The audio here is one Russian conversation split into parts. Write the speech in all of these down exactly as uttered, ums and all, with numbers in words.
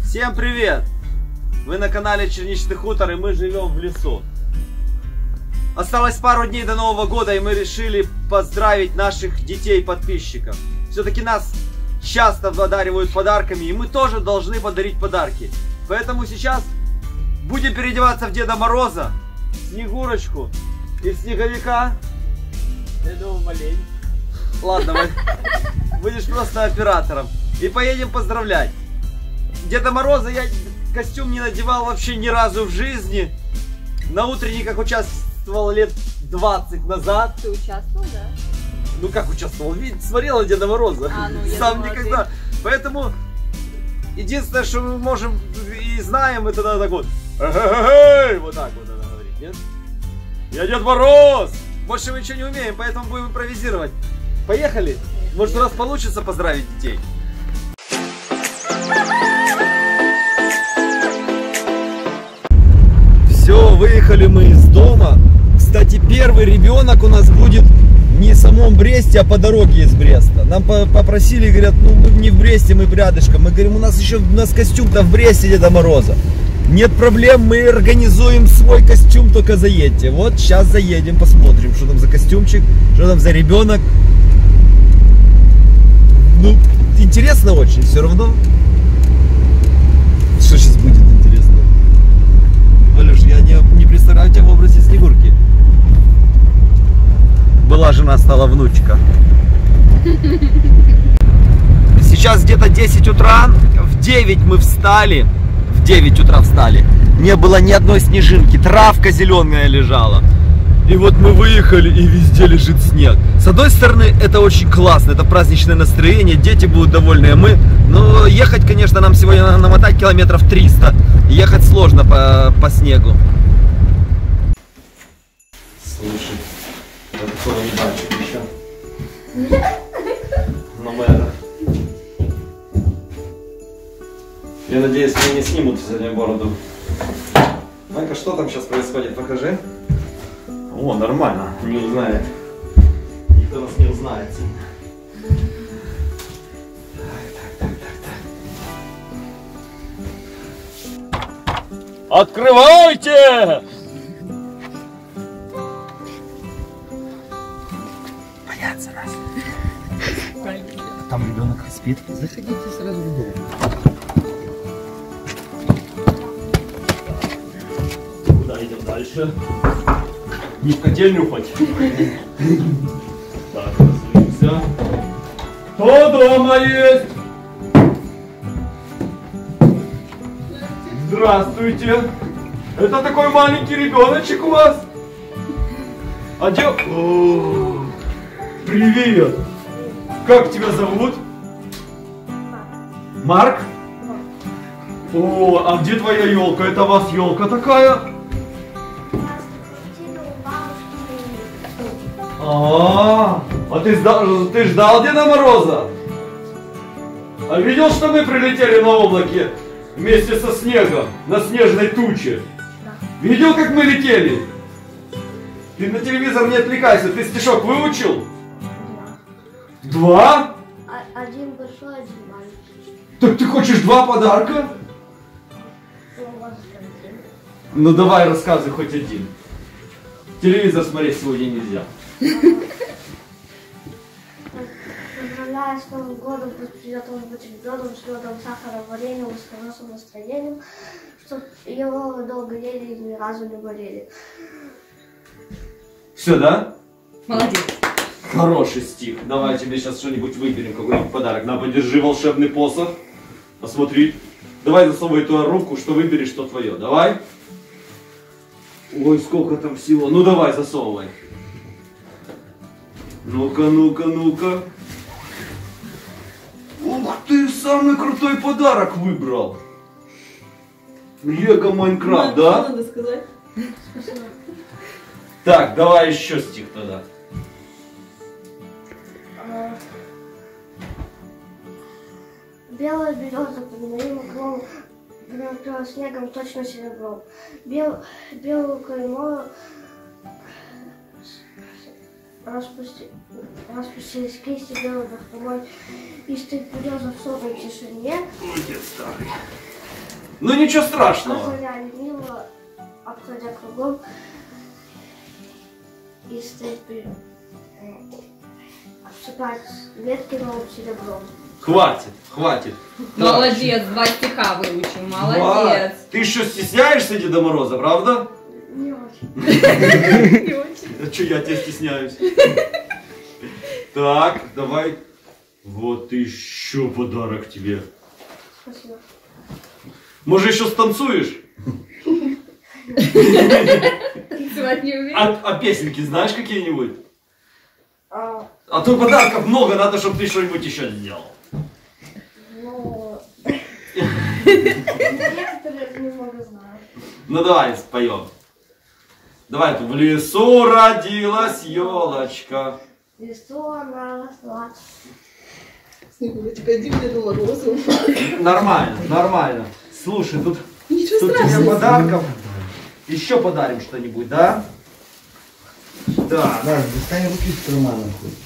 Всем привет! Вы на канале Черничный хутор, и мы живем в лесу. Осталось пару дней до Нового года, и мы решили поздравить наших детей-подписчиков. Все-таки нас часто одаривают подарками, и мы тоже должны подарить подарки. Поэтому сейчас будем переодеваться в Деда Мороза, Снегурочку и Снеговика. Я думал, малень. Ладно, будешь просто оператором. И поедем поздравлять. Деда Мороза я костюм не надевал вообще ни разу в жизни. На утренниках участвовал лет двадцать назад. Ты участвовал, да? Ну как участвовал? Видите, смотрела Деда Мороза. А, ну, Сам думала, никогда. ты... Поэтому единственное, что мы можем и знаем, это надо вот. Эй, вот так вот надо говорить, нет? Я Дед Мороз! Больше мы ничего не умеем, поэтому будем импровизировать. Поехали! Может, у нас получится поздравить детей? Все, выехали мы из дома. Кстати, первый ребенок у нас будет не в самом Бресте, а по дороге из Бреста. Нам попросили, говорят, ну мы не в Бресте, мы рядышком. Мы говорим, у нас еще у нас костюм-то в Бресте Деда Мороза. Нет проблем, мы организуем свой костюм, только заедьте. Вот сейчас заедем, посмотрим, что там за костюмчик, что там за ребенок. Ну, интересно очень, все равно. Что сейчас будет интересно? Алеш, я не, не представляю тебя в образе Снегурки. Была жена, стала внучка. Сейчас где-то десять утра, в девять мы встали. В девять утра встали. Не было ни одной снежинки, травка зеленая лежала. И вот мы выехали, и везде лежит снег. С одной стороны, это очень классно, это праздничное настроение, дети будут довольны, а мы... Но ехать, конечно, нам сегодня надо намотать километров триста. Ехать сложно по, по снегу. Слушай, я такого не бачу еще. На мэра. Я надеюсь, меня не снимут сегодня бороду. Майка, что там сейчас происходит? Покажи. О, нормально, не узнает. Никто нас не узнает. Так, так, так, так, так. Открывайте! Боятся нас. Там ребенок спит. Заходите сразу в дом. Куда идем дальше? Не в котельню хоть. Так, разумеется. Кто дома есть? Здравствуйте. Это такой маленький ребеночек у вас? А где... О, привет. Как тебя зовут? Марк? О, а где твоя елка? Это у вас елка такая? А, а ты, ты ждал Деда Мороза? А видел, что мы прилетели на облаке вместе со снегом, на снежной туче? Видел, как мы летели? Ты на телевизор не отвлекайся, ты стишок выучил? Два. Два? Один большой, один маленький. Так ты хочешь два подарка? Ну давай рассказывай хоть один. Телевизор смотреть сегодня нельзя. Поздравляю с Новым годом, пусть придет он быть ребенком, с медом, сахаром, вареньем, с хорошим настроением, чтобы его вы долго ели и ни разу не болели. Все, да? Молодец. Хороший стих. Давай тебе сейчас что-нибудь выберем, какой-нибудь подарок. На, подержи волшебный посох. Посмотри. Давай засовывай туда руку, что выберешь, что твое. Давай. Ой, сколько там всего. Ну давай, засовывай. Ну-ка, ну-ка, ну-ка. Ух ты, самый крутой подарок выбрал. Лего Майнкрафт, да? Надо сказать. Так, давай еще стих тогда. Белая береза под моим углом, накрыла снегом точно серебром. Бел, белую кайму распусти, распустились кисти белых домой, и стык береза в сонной тишине. Молодец, старый. Ну ничего страшного. Проходя мимо, обходя кругом и стоит перед... Обсыпать ветки новым серебром. Хватит, хватит. Молодец, два стиха выучил, молодец. Ва, ты что, стесняешься Деда Мороза, правда? Не очень. Не очень. А что, я тебя стесняюсь? Так, давай. Вот еще подарок тебе. Спасибо. Может, еще станцуешь? Танцевать не умеешь? А, а песенки знаешь какие-нибудь? А, А то подарков много, надо, чтобы ты что-нибудь еще сделал. ну... Некоторые немного знаю. Ну давай споем. Давай, в лесу родилась елочка. В лесу она росла. Снегурочка, пойди мне Деду Морозу. Нормально, нормально. Слушай, тут, Ничего тут тебе страшного. подарков. Еще подарим что-нибудь, да? Да. Да, достань руки из кармана.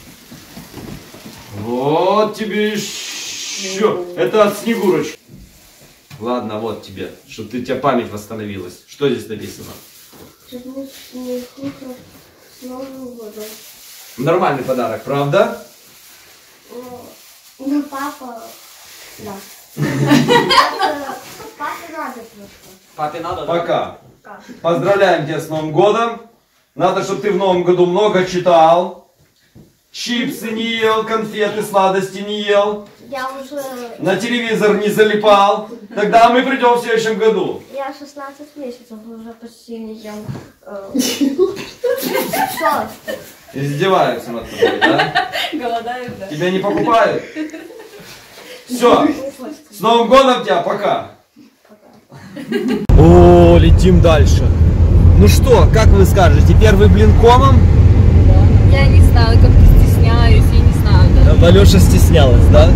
Вот тебе еще. Это от Снегурочки. Ладно, вот тебе, чтобы ты, у тебя память восстановилась. Что здесь написано? Чуть не хуже с Новым годом. Нормальный подарок, правда? Ну, ну, папа... Да. Папа- Папе надо просто. Папе надо, Пока. Как? Поздравляем тебя с Новым годом. Надо, чтобы ты в Новом году много читал. Чипсы не ел, конфеты, сладости не ел. Я уже... На телевизор не залипал. Тогда мы придем в следующем году. Я шестнадцать месяцев уже почти не ем. э, Сладости. Издеваются над тобой, да? Голодают, да? Тебя не покупают? Все. С Новым годом тебя, пока. О, летим дальше. Ну что, как вы скажете, первый блин комом? Я не знаю, как-то стесняюсь, я не знаю. Да. Валюша стеснялась, да?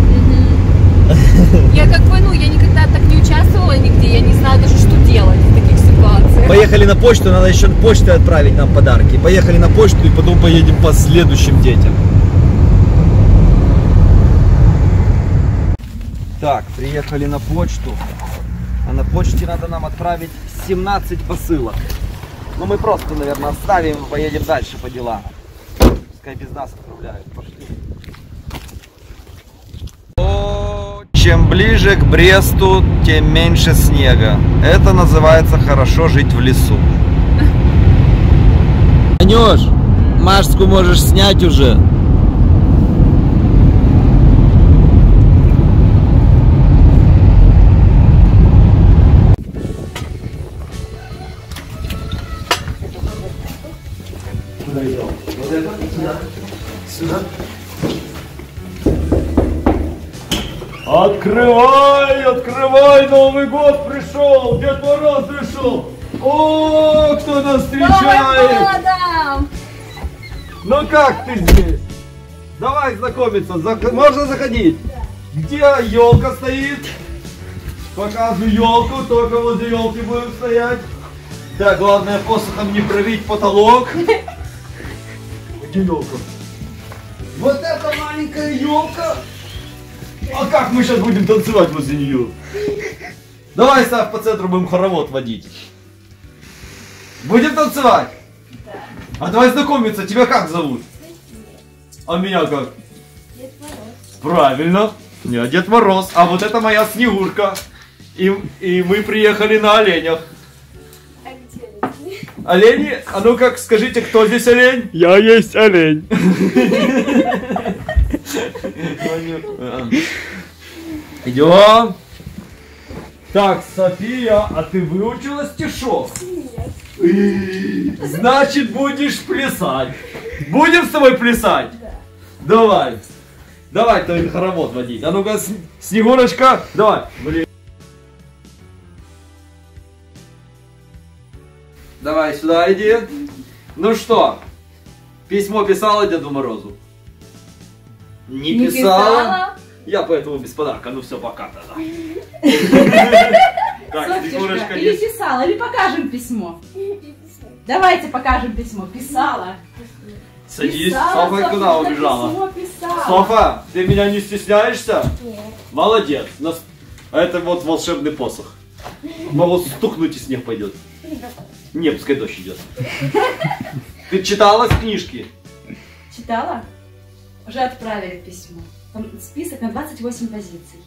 Я как бы, ну, я никогда так не участвовала нигде, я не знаю даже, что делать в таких ситуациях. Поехали на почту, надо еще почтой отправить нам подарки. Поехали на почту и потом поедем по следующим детям. Так, приехали на почту. А на почте надо нам отправить семнадцать посылок. Ну мы просто, наверное, оставим и поедем дальше по делам. Пускай без нас отправляют. Пошли. О, чем ближе к Бресту, тем меньше снега. Это называется хорошо жить в лесу. Анюш, маску можешь снять уже. Куда идем? Вот это? Сюда. Сюда. Открывай, открывай, Новый год пришел, Дед Мороз пришел. О, кто нас встречает? Ну как ты здесь? Давай знакомиться, Зах- можно заходить? Где елка стоит? Показываю елку, только возле елки будем стоять. Так, главное посохом не пробить потолок. Где елка? Вот эта маленькая елка. А как мы сейчас будем танцевать возле нее? Давай, Сав, по центру будем хоровод водить. Будем танцевать? Да. А давай знакомиться, тебя как зовут? А меня как? Дед Мороз. Правильно, я Дед Мороз, а вот это моя Снегурка. И, и мы приехали на оленях. А где люди? Олени? А ну как, скажите, кто здесь олень? Я есть олень. Идем. Так, София, а ты выучила стишок? Нет. Значит, будешь плясать. Будем с тобой плясать? Да. Давай. Давай, ты хоровод водить. А ну-ка, Снегурочка, давай. Блин. Давай сюда иди. Ну что, письмо писала Деду Морозу? Не, Не писала. писала? Я поэтому без подарка. Ну все, пока тогда. Так, Софьюшка, Снегурочка, или есть. писала, или покажем письмо. Давайте покажем письмо. Писала. Садись. Писала, Софа куда Софьюшка, убежала? Письмо писала. Софа, ты меня не стесняешься? Нет. Молодец. Нас- А это вот волшебный посох. Могу стукнуть, и снег пойдет. Не, пускай дождь идет. Ты читала с книжки? Читала? Уже отправили письмо. Там список на двадцать восемь позиций.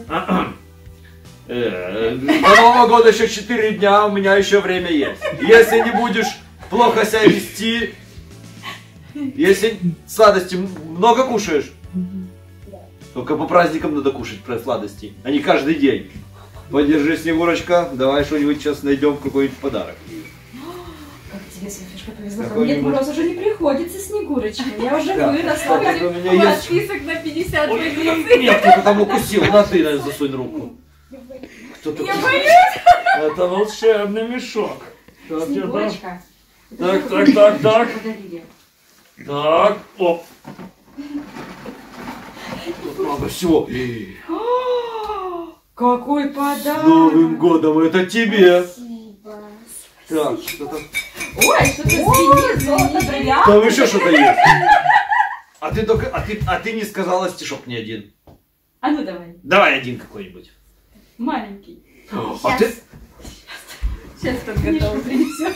Э, До Нового года еще четыре дня, у меня еще время есть. Если не будешь плохо себя вести, если сладости много кушаешь, только по праздникам надо кушать про сладости, а не каждый день. Подержи, Снегурочка, давай что-нибудь сейчас найдем, какой-нибудь подарок. Как тебе, Софишка, повезло. Ко мне Дед Мороз уже не приходится, Снегурочка. Я уже Да. выросла. Кстати, у меня У вас есть... список на пятьдесят Ой, позиций. нет, кто-то там укусил, на ты, наверное, засунь руку. Кто-то... Я боюсь. Это волшебный мешок. Так, я дам. Снегурочка. Так, так, так, так. Подарили. Так, оп. Тут много всего. Какой С подарок! Новым годом, это тебе. Спасибо. Так, что-то... Ой, что-то звенит, золото, бриллиант. Там еще что-то есть. А ты только... А ты, а ты не сказала стишок ни один. А ну давай, Давай один какой-нибудь. маленький. А ты... Сейчас тут Книжку готово. принесет.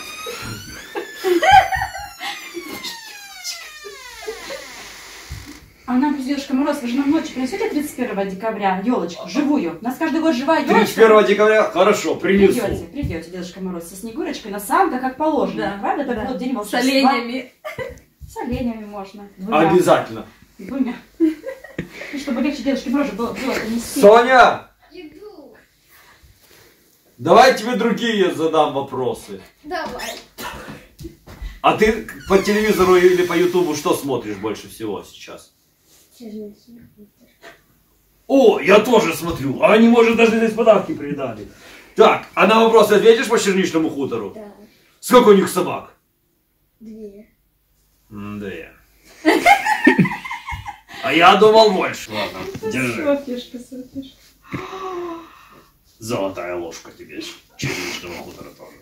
А нам Дедушка Мороз, вы же нам ночью принесете тридцать первого декабря елочку, живую? У нас каждый год живая елочка. тридцать первого декабря? Хорошо, принесу. Придете, придете, Дедушка Мороз, со Снегурочкой на санках, как положено. Да, Правда? Это да. будет день С волшебства. оленями. С оленями можно. Двумя. Обязательно. Двумя. И чтобы легче Дедушке Морозу было, было это нести. Соня, Иду. давай тебе другие задам вопросы. Давай. А ты по телевизору или по ютубу что смотришь больше всего сейчас? Черничный. О, я тоже смотрю. А они, может, даже здесь подарки придали. Так, а на вопросы ответишь по черничному хутору? Да. Сколько у них собак? Две. Две. А я думал больше. Ладно, держи. Софишка, Софишка. Золотая ложка тебе. Черничного хутора тоже.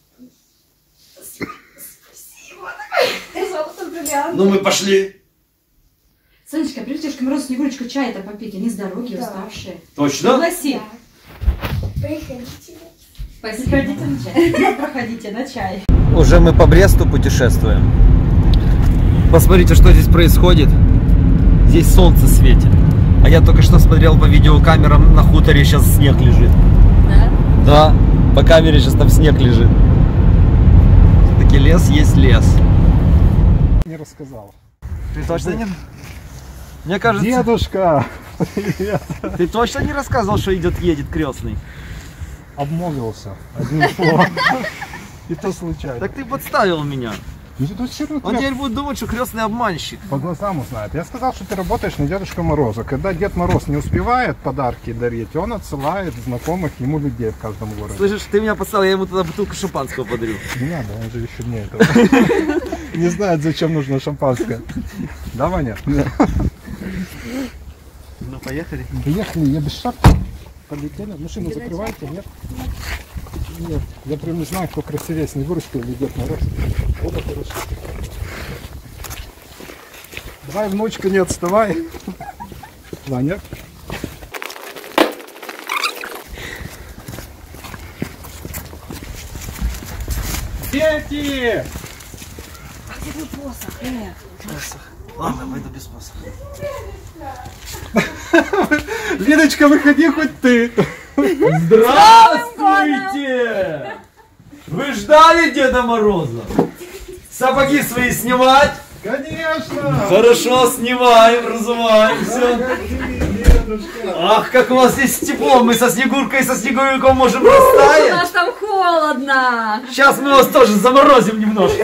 Золото, бриллиант. Ну мы пошли. Сонечка, привет, Дедушка Мороз, Снегурочку чай-то попить, они с дороги Да. уставшие. Точно? Пригласи. Приходите. Спасибо. Приходите на чай. Проходите на чай. Уже мы по Бресту путешествуем. Посмотрите, что здесь происходит. Здесь солнце светит. А я только что смотрел по видеокамерам, на хуторе сейчас снег лежит. Да? Да, по камере сейчас там снег лежит. Все-таки лес есть лес. Не рассказал. Ты точно не... Мне кажется, Дедушка! Привет! ты точно не рассказывал, что идет, едет крестный? Обмолвился одним словом. И то случайно. Так ты подставил меня. Ну, тут все равно Он теперь будет думать, что крестный обманщик. по глазам узнает. Я сказал, что ты работаешь на Дедушку Мороза. Когда Дед Мороз не успевает подарки дарить, он отсылает знакомых ему людей в каждом городе. Слышишь, ты меня подставил, я ему тогда бутылку шампанского подарю. Не надо, он же еще не этого. Не знает, зачем нужно шампанское. Да, Ваня? Ну, поехали. Приехали, я без шапки. Полетели. Машину закрывайте, нет? Нет. Я прям не знаю, кто красивее, Снегурочка или Дед Мороз. Оба хорошо. Давай, внучка, не отставай. Ваня. Дети! Ладно, пойду без посоха. Лидочка, выходи хоть ты. Здравствуйте! Вы ждали Деда Мороза? Сапоги свои снимать? Конечно! Хорошо, снимаем, разуваемся. Дедушка. Ах, как у вас здесь тепло, мы со Снегуркой и со Снеговиком можем У растаять. нас там холодно. Сейчас мы вас тоже заморозим немножко.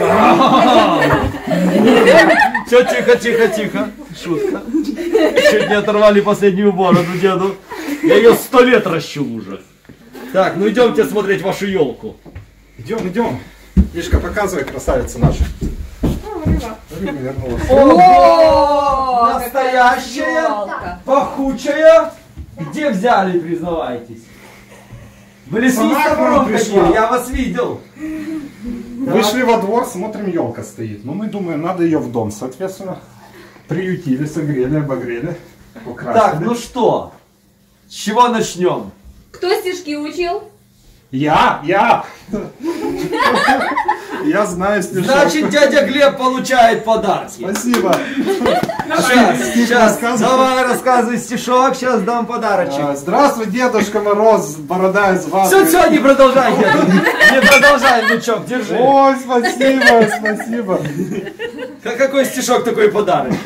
Все, тихо, тихо, тихо. Шутка. Чуть не оторвали последнюю бороду деду. Я ее сто лет ращу уже. Так, ну идемте смотреть вашу елку. Идем, идем. Мишка, показывай, красавица наша. Рыба вернулась. Ого! какая Настоящая, ёлка. пахучая. Где взяли, признавайтесь? В лесу Сама с к нам топором пришла. ходили, я вас видел. Вышли во двор, смотрим, елка стоит. Ну, мы думаем, надо ее в дом, соответственно. Приютили, согрели, обогрели, украсили. Так, ну что? С чего начнем? Кто стишки учил? Я, я. Я знаю стишок. Значит, дядя Глеб получает подарки. Спасибо. Сейчас, Стих сейчас, рассказывай. давай рассказывай стишок, сейчас дам подарочек. А, Здравствуй, Дедушка Мороз, борода из ваты. Все, все, не продолжай, нет. Не продолжай, внучок, держи. Ой, спасибо, спасибо. Как какой стишок, такой подарок.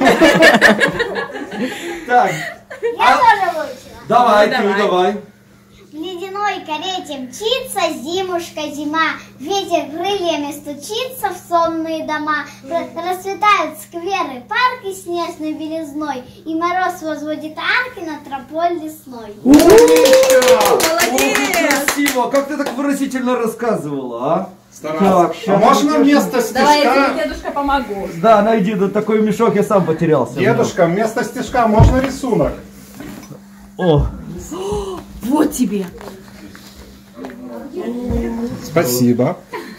Так, Я тоже выучила. давай, ты давай. В ледяной карете мчится зимушка зима, ветер крыльями стучится в сонные дома, Р- расцветают скверы, парки снежной белизной, и мороз возводит арки на тропой лесной. Молодец! Красиво, как ты так выразительно рассказывала, а? Старался. Так, А щас можно я вместо Давай, я стишка... тебе, дедушка, помогу. Да, найди да, такой мешок, я сам потерялся. Дедушка, вместо стишка можно рисунок? О, Вот тебе. Спасибо.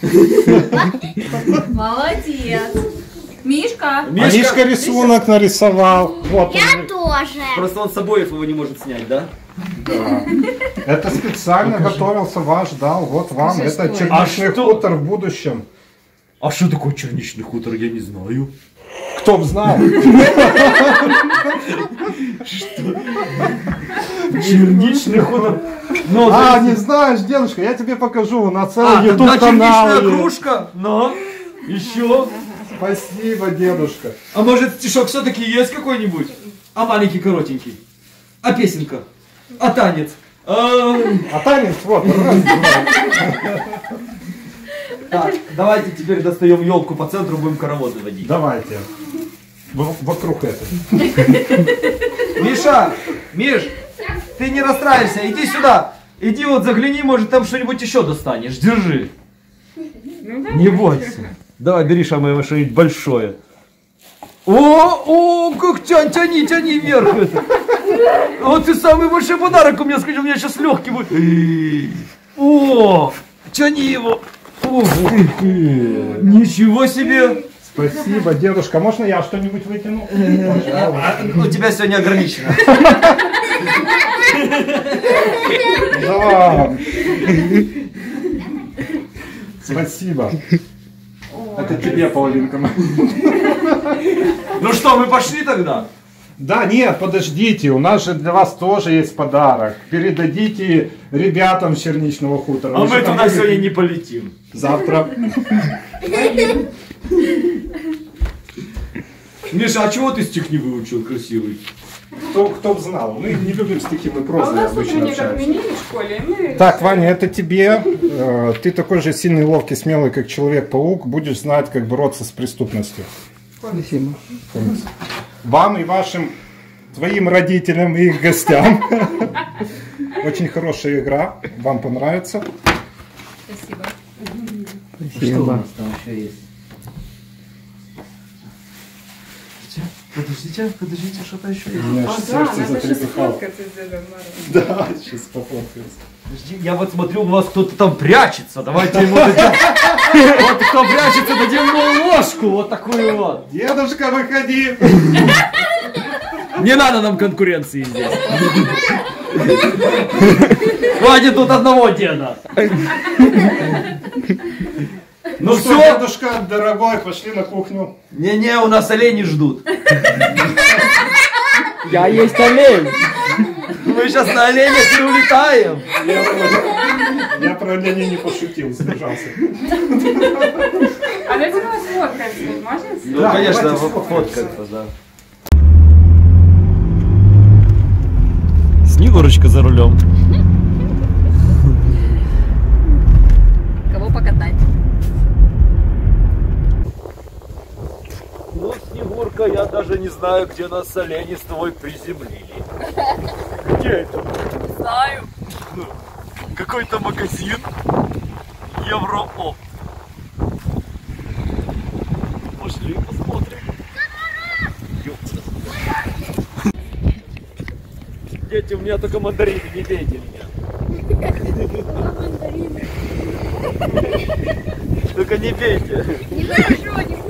Молодец. Мишка. А Мишка рисунок нарисовал. Вот Я он. тоже. Просто он с обоев его не может снять, да? Да. Это специально готовился, вас ждал. Вот вам. Скажи, Это что черничный это? А что? хутор в будущем. А что такое черничный хутор, я не знаю. Кто б знал? Черничный хутор. Ну, А, то не есть- знаешь, дедушка, я тебе покажу на А, целый тогда ютуб канал. черничная кружка. Ну, еще. Спасибо, дедушка. А может стишок все-таки есть какой-нибудь? А маленький, коротенький? А песенка? А танец? А, А танец вот. раз, два. Так, давайте теперь достаем елку по центру, будем хороводы водить. Давайте. В- Вокруг этого. Миша, Миш, ты не расстраивайся, иди сюда. Иди вот загляни, может там что-нибудь еще достанешь. Держи. Не бойся. Давай, бери самое что-нибудь большое. О, о, как тянь, тяни, тяни вверх. это. Вот ты самый большой подарок у меня, скажи, у меня сейчас легкий будет. О, тяни его. Ого. Ничего себе. Спасибо, дедушка. Можно я что-нибудь вытяну? А, у тебя сегодня ограничено. Да. Спасибо. Это тебе, Паулинка. Ну что, мы пошли тогда? Да, нет, подождите, у нас же для вас тоже есть подарок. Передадите ребятам с Черничного хутора. А Вы мы же там туда будете сегодня не полетим. Завтра. Миша, а чего ты стих не выучил красивый? Кто, кто б знал? Мы не любим стихи, мы А у просто нас тут обычно мне как общаемся. менили в школе, и мы... Так, Ваня, это тебе. Э, Ты такой же сильный, ловкий, смелый, как Человек-паук. Будешь знать, как бороться с преступностью. Спасибо. Вам и вашим, твоим родителям и их гостям. Очень хорошая игра. Вам понравится. Спасибо. Что у нас там еще есть? Подождите, подождите, что-то еще У есть. меня аж Да, сердце надо сейчас затрепетало. сфоткаться с Дедом Морозом. Да, сейчас пофоткаюсь. Подожди, я вот смотрю, у вас кто-то там прячется. Давайте ему дадим. Вот кто прячется, дадим ему ложку. Вот такую вот. Дедушка, выходи! Не надо нам конкуренции здесь. Хватит тут одного деда. Ну Ну что, все. дедушка, дорогой, пошли на кухню. Не-не, у нас олени ждут. Я есть олень. Мы сейчас на оленях и улетаем. Я про, я про оленей не пошутил, сдержался. А давайте мы сфоткаемся, можно? Ну, Да, конечно, давайте фоткаться, да. Снегурочка за рулем. Кого покатать? Ну, Снегурка, я даже не знаю, где нас олени с тобой приземлили. Где это? Не знаю. Какой-то магазин. Евро-Оп. Пошли посмотрим. Ёпта. Дети, у меня только мандарины, не бейте меня. Только не бейте. Нехорошо, не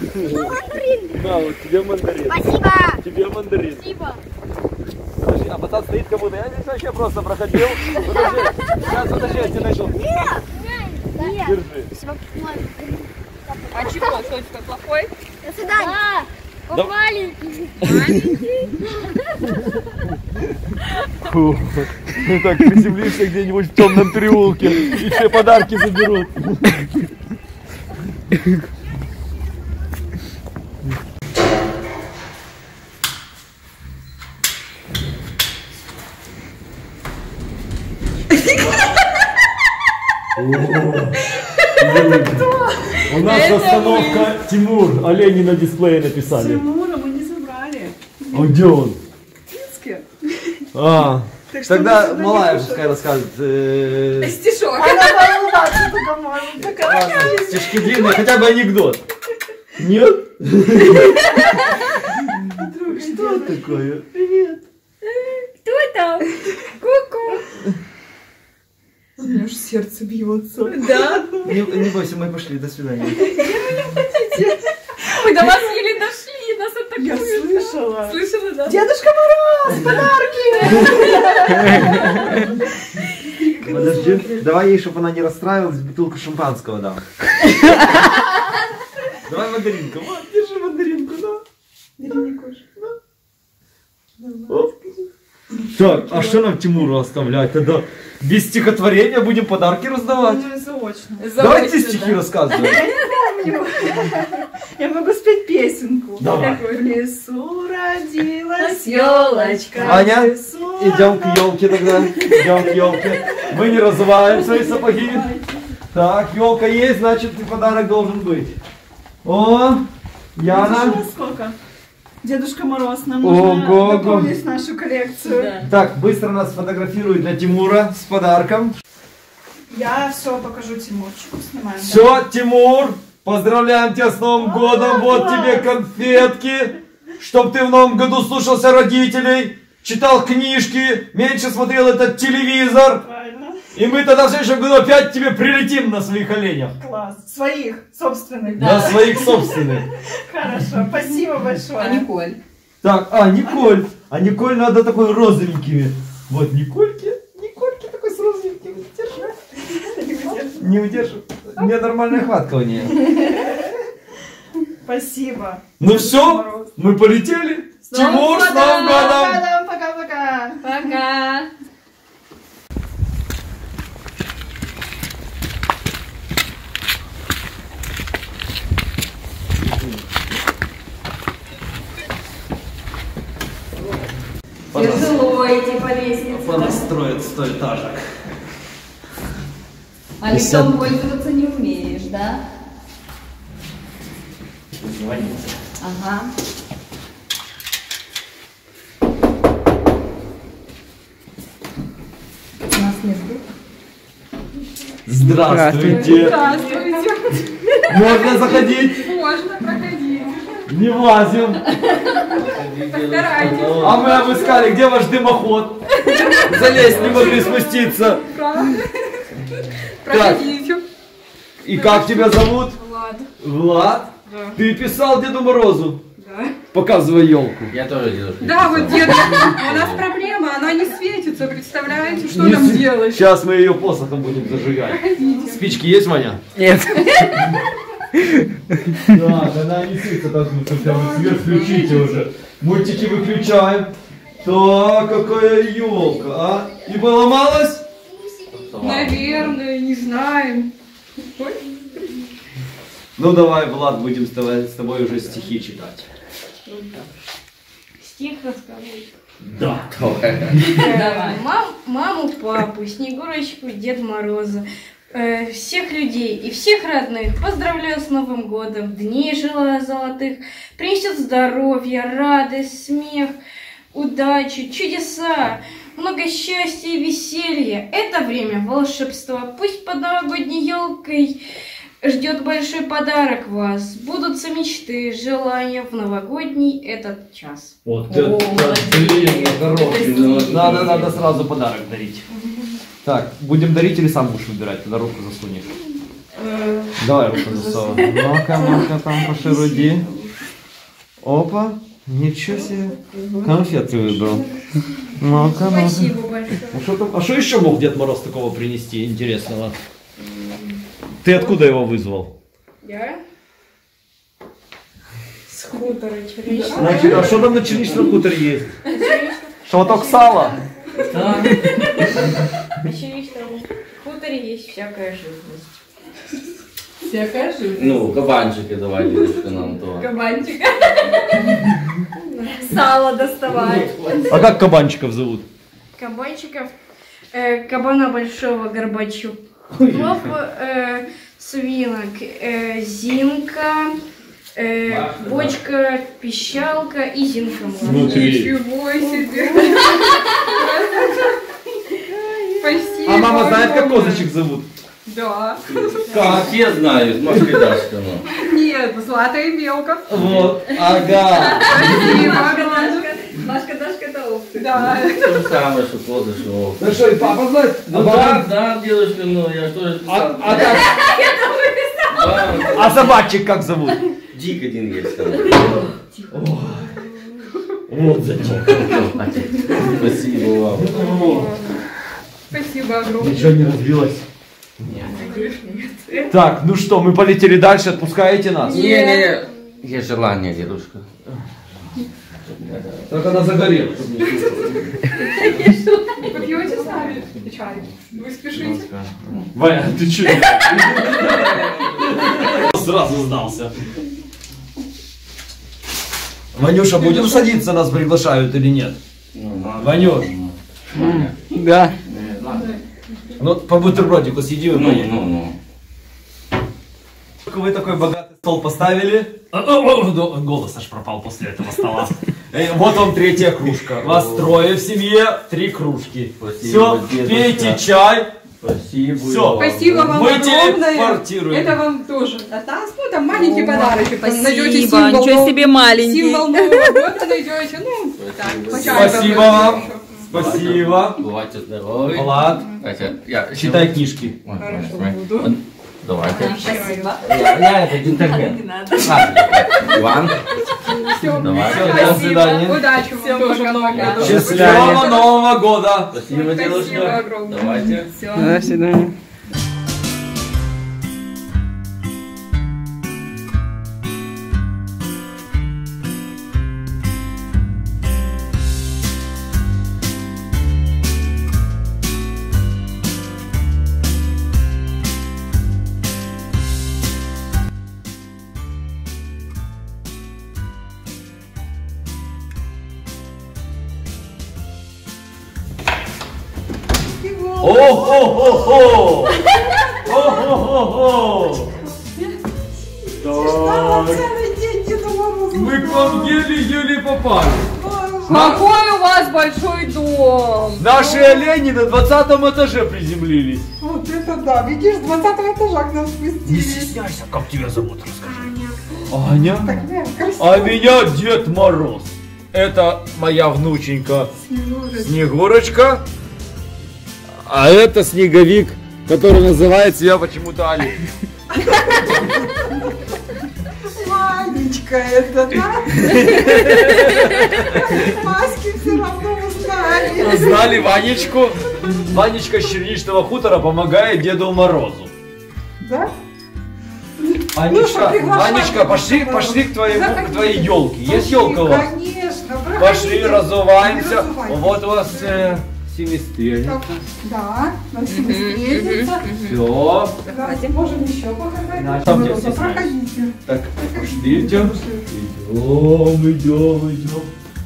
будет. На, вот тебе мандарин. Спасибо. Тебе мандарин. Спасибо. Подожди, а потом назад стоит как будто. Я здесь вообще просто проходил. Подожди, сейчас, подожди, я тебя найду. Держи. А чего? Кто такой плохой? До свидания. Он Да. маленький. Фу. Ну так приземлишься где-нибудь в темном переулке и все подарки заберут. У нас остановка Тимур. Олени на дисплее написали. Тимура мы не забрали. А где он? Минске. А, Так что тогда мы сюда не малая пошли. пускай рассказывает. э, Стишок. Она волноваться только может. Такая. ладно, стишки длинные, хотя бы анекдот. Нет? Что такое? Кто там? Ку-ку. У меня аж сердце бьется. Да? Не, не бойся, мы пошли, до свидания. Мы до вас еле дошли, нас Я атакуют. слышала. Слышала, да? Дедушка Мороз, подарки! Подожди, давай ей, чтобы она не расстраивалась, бутылку шампанского дам. Давай мандаринку. Вот, держи мандаринку, да. Оп. Так, а что нам Тимуру оставлять? Тогда без стихотворения будем подарки раздавать. Ну, заочно. Давайте стихи рассказывать. Я могу спеть песенку. Давай. В лесу родилась елочка. Аня, в лесу идем к елке тогда. Идем к елке. Мы не разуваем свои сапоги. Так, елка есть, значит и подарок должен быть. О, Яна. Слышала, сколько? Дедушка Мороз, нам Ого, нужно го. дополнить нашу коллекцию. Да. Так, быстро нас фотографируют для Тимура с подарком. Я все покажу Тимурчику, снимаем. Все, Тимур, поздравляем тебя с Новым годом. Вот тебе конфетки, чтоб ты в Новом году слушался родителей, читал книжки, меньше смотрел этот телевизор. Правильно. И мы тогда в следующем году опять тебе прилетим на своих оленях. Класс. Своих, собственных. На своих собственных. Хорошо, спасибо большое. А Николь? Так, а, Николь. А Николь надо такой розовенькими. Вот Никольке, Никольке такой с розовенькими. Держи. Не удержу. У меня нормальная хватка у нее. Спасибо. Ну все, мы полетели. Тимур, с Новым годом! Пока-пока. Пока. Тяжело идти по лестнице. Понастроит сто этажек. А лифтом пользоваться не умеешь, да? Звоните. Ага. Нас не ждут. Здравствуйте. Здравствуйте. Можно заходить? Можно проходить. Не влазим. Постарайтесь. А мы обыскали, где ваш дымоход? Залезть не могли спуститься. Проходите. И как тебя зовут? Влад. Влад? Да. Ты писал Деду Морозу? Да. Показывай елку. Я тоже дедушка. Да, вот дедушка, у нас проблема, она не светится, представляете, что Не нам с- делать? Сейчас мы ее посохом будем зажигать. Спички есть, Ваня? Нет. Да, она не светится, так хотя бы свет включите уже. Мультики выключаем. Так, какая елка, а? И поломалась? Наверное, не знаем. Ой. Ну давай, Влад, будем с тобой, с тобой уже стихи читать. Стих рассказывай. Да. Давай. Мам, маму, папу, Снегурочку, Дед Мороза, э, всех людей и всех родных поздравляю с Новым годом. Дней желаю золотых, принесет здоровье, радость, смех, удачи, чудеса, много счастья и веселья. Это время волшебства. Пусть под новогодней елкой ждет большой подарок вас. Сбудутся мечты, желания в новогодний этот час. Вот О, это, блин, хороший. стихи. Надо, надо сразу подарок дарить. Так, будем дарить или сам будешь выбирать? Тогда руку засунешь. Давай руку засовывай. Ну-ка, ну-ка, там пошироди. Опа, ничего себе. Конфеты выбрал. Ну-ка, Спасибо большое. А что там- а что еще мог Дед Мороз такого принести интересного? Ты откуда его вызвал? Я? С хутора черничного. Значит, а что там на черничном хуторе есть? Шматок сала? На черничном хуторе есть всякая живность. Всякая живность. Ну, кабанчики давай, дедушка, нам то. Кабанчика. Сало доставай. А как кабанчиков зовут? Кабанчиков. Э, кабана большого Горбачу. Плов э, свинок. Э, Зинка. Э, бочка, пищалка и Зинка. Ничего себе. Спасибо. А мама знает, как козочек зовут? Да. Как? Все знают, Машка и Дашка, ну. Нет, Злата и Белка. Вот, ага. Спасибо, Машка, Дашка, это опыт. Да. То же самое, что козы, что овцы. Ну что, и папа знает? Ну да, да, дедушка, ну, я что же А, писал? а, как? Да, А собачек как зовут? Дик один есть там. Вот зачем. Спасибо вам. Спасибо огромное. Ничего не разбилось? Нет. Так, ну что, мы полетели дальше, отпускаете нас? Не-не, есть желание, дедушка. Так она загорела. Вы пьете с нами чай? Вы спешите? Ваня, ты че? Сразу сдался. Ванюша, будем садиться, нас приглашают или нет? Ванюш. Да. Ну, по бутербродику съедим и Ну, поедем. ну, ну. Вы такой богатый стол поставили. А, о, о, голос аж пропал после этого стола. Э, Вот вам третья кружка. Вас трое в семье, три кружки. Все, дедушка. пейте чай. Спасибо. Все. Спасибо вам Мы огромное. телепортируем. Это вам тоже от нас. Ну, там маленький подарочек. Там найдете Спасибо, символ. ничего себе маленький. Символ Нового года найдете. Ну, так, по чаю Спасибо там вам. еще. Спасибо. Бывайте здоровы. Влад, Хотя, я... читай книжки. Ой, Хорошо, ой, буду. ой. Давайте. Спасибо. Я, я это джентльмен. Ладно, Иван. Всё. Давай. До свидания. Удачи вам тоже много. Счастливого Нового года. Спасибо, Спасибо дедушка. огромное. Давайте. До свидания. О-хо-хо-хо! О-хо-хо-хо! Так, Целый день Деда Мороза. мы к вам еле-еле попали. Какой у вас большой дом! Наши олени на двадцатом этаже приземлились. Вот это да. Видишь, с двадцатого этажа к нам Не спустились. стесняйся, как тебя зовут, расскажи. Аня. Так, да, красиво. А меня Дед Мороз. Это моя внученька Снегурочка. А это снеговик, который называет себя почему-то Али. Ванечка это, да? Маски все равно узнали. Знали Ванечку. Ванечка с черничного хутора помогает Деду Морозу. Да? Ванечка, что, приглашай Ванечка, пошли, Деда пошли к твоему, Заходи. к твоей елке. Есть Пошли, елка у вас? Конечно, Пошли, проходите. разуваемся. Разувайтесь. Вот у вас э, семистрельница. Да, на семистрельница. Все. Да, можем еще показать. Да, там где Ну, все проходите. Так, пошли, идем. Идем, идем, идем.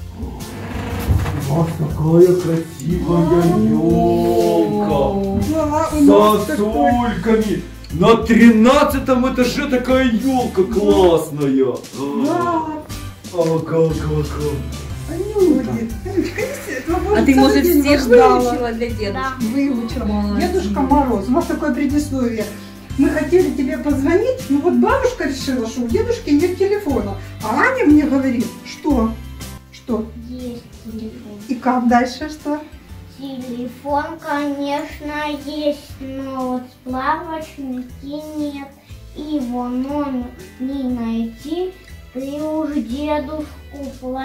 У вас такая красивая елка. Да, у нас такой. Сосульками. На тринадцатом этаже такая елка классная. Да. Ага, ага. Анюта, Анюточка, не это вот А ты, целый может, день всех ждала. выучила для дедушки? Выучила. Дедушка Мороз, у нас такое предисловие. Мы хотели тебе позвонить, но вот бабушка решила, что у дедушки нет телефона. А Аня мне говорит, что? Что? Есть телефон. И как дальше что? Телефон, конечно, есть, но вот справочники нет. И его номер не найти. Ты уж дедушку прости.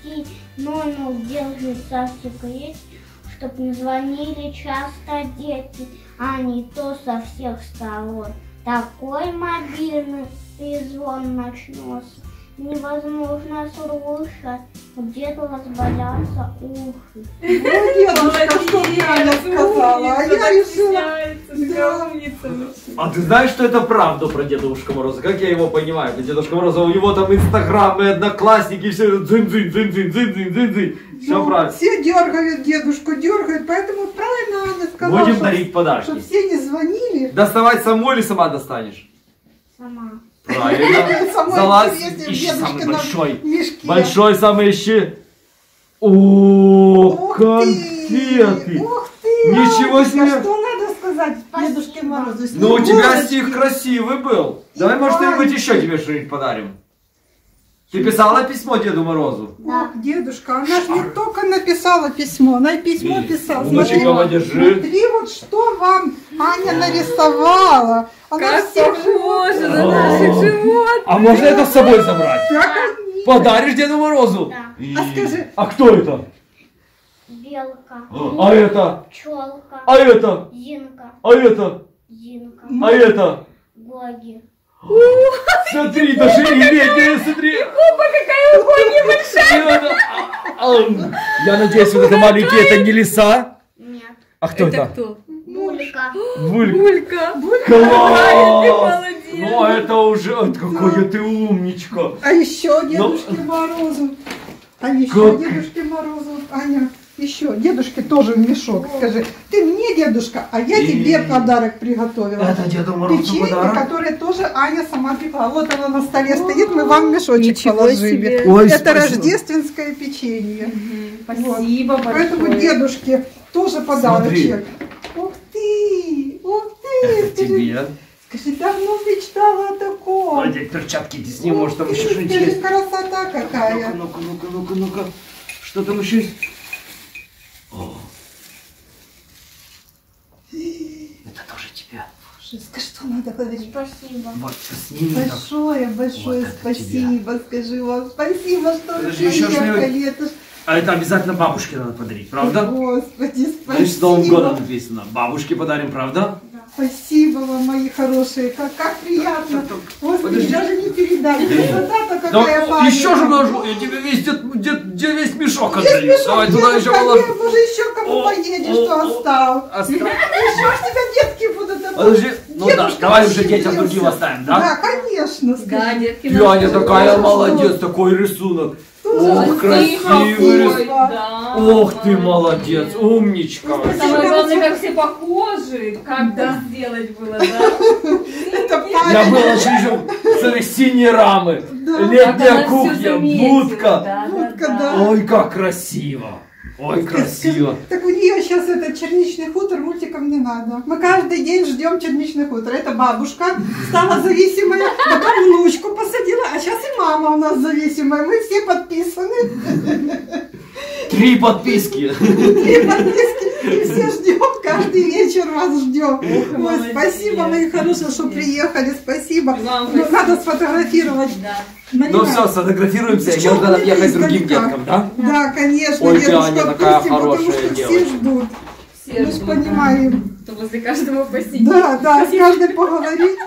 пойти, но ну где леса секрет, чтоб не звонили часто дети, а не то со всех сторон. Такой мобильный перезвон начнется, невозможно слушать, где-то разболятся уши. Вот дедушка, что Аня сказала, а я решила... А ты знаешь, что это правда про Дедушка Мороза? Как я его понимаю? Это Дедушка Мороза, у него там инстаграм и одноклассники, все дзынь-дзынь, дзынь-дзынь, дзынь-дзынь, дзынь-дзынь. Все Ну, правильно. все дергают дедушку, дергают, поэтому правильно Аня сказала, Будем что- дарить подарки. чтобы все не звонили. Доставать саму или сама достанешь? Сама. Правильно. Самой Залазь, интереснее ищи дедушке самый на большой. мешке. Большой самый ищи. О, Ух конфеты. ты! Ух ты! Ничего Анечка, себе. что надо сказать Спасибо. Дедушке Морозу? Ну у тебя Снегурочки. стих красивый был. И Давай, может, Ваня. что-нибудь еще тебе что-нибудь подарим. Ты писала письмо Деду Морозу? Ох, дедушка, она же не только написала письмо, она и письмо Видишь, писала. умничка, Смотри, мама, держи. смотри, вот что вам Аня нарисовала. Она всех похоже на наших животных. А можно это с собой забрать? животных. Подаришь Деду Морозу? Да. И- А скажи- А кто это? Белка, А это? пчелка, А это? Зинка, А это? Зинка, А это? Гоги. Смотри, даже и летняя, смотри. Опа, какая у Гоги большая. Я надеюсь, вот это маленькие, это не лиса? Нет. А кто это? кто? Булька. Булька. Класс! Ну, это уже... ой, какой ты умничка. А еще Дедушке Морозу. А еще Как? Дедушке Морозу. Аня, еще дедушке тоже в мешок. Скажи, ты мне, дедушка, а я И- тебе подарок приготовила. Это Деду Морозу Печенье, подарок? которое тоже Аня сама пекла. Вот оно на столе стоит, мы вам в мешочек Ничего положили. себе. Ой, Это спасибо. рождественское печенье. Спасибо Вот. Поэтому дедушке тоже подарочек. Ух ты, ух ты. Скажи, Тебе. скажи, давно мечтала о таком. Одеть перчатки ты снимешь, может там Ух еще ты, что-нибудь скажи, есть. красота какая. Ну-ка, ну-ка, ну-ка, ну-ка. Что там еще есть? О. Это тоже тебе. Скажи, что надо говорить? Спасибо. Вот, сними так. Большое, большое Вот это спасибо, скажи вам. Спасибо, что вы Подожди, еще что-нибудь? приехали. Это ж- А это обязательно бабушке надо подарить, правда? Господи, Значит, с Новым годом спасибо. написано. Бабушке подарим, правда? Спасибо вам, мои хорошие. Как, как приятно. Господи, Подожди. даже не передать. Красота-то Да, какая маленькая. еще же ножу, я тебе весь, дед- дед- дед- весь мешок Есть отдаю. мешок, Давай туда еще дедушка, положим. нет, уже еще кому О, поедешь, о, что о. осталось. Осталось. Еще ж тебя детки будут. а то Подожди, ну да, дедушка давай уже ошибился. детям другим оставим, да? Да, конечно. Да, скажи. детки. Ты, Аня, такая Тоже молодец, такой рисунок. Ох, Ой, красивый какой, рисунок. да. Ох ты молодец, умничка. Самое главное, как все похожи. Как так сделать было, да? Это Я память. был очень же, смотри, синие рамы, Да. Как летняя она всё кухня, заметила, будка. да, Будка, да, да. да. Ой, как красиво. Ой, красиво. Так у нее сейчас это черничный хутор, мультиков не надо. Мы каждый день ждем черничный хутор. Это бабушка стала зависимой, потом внучку посадила, а сейчас и мама у нас зависимая. Мы все подписаны. Три подписки. Три подписки. И все ждем, каждый вечер вас ждем. Ой, молодец. спасибо, мои хорошие, что приехали. Спасибо. Вам Ну, спасибо. надо сфотографировать. Да. Ну все, сфотографируемся, и Чё можно вы отъехать другим издалека? деткам, да? Да, конечно, Ой, ты, дедушка, Аня, такая отпустим, потому хорошая что все девочка. ждут. Все Мы ж ждут, понимаем. кто возле каждого посидит. Да, да, с каждой поговорить.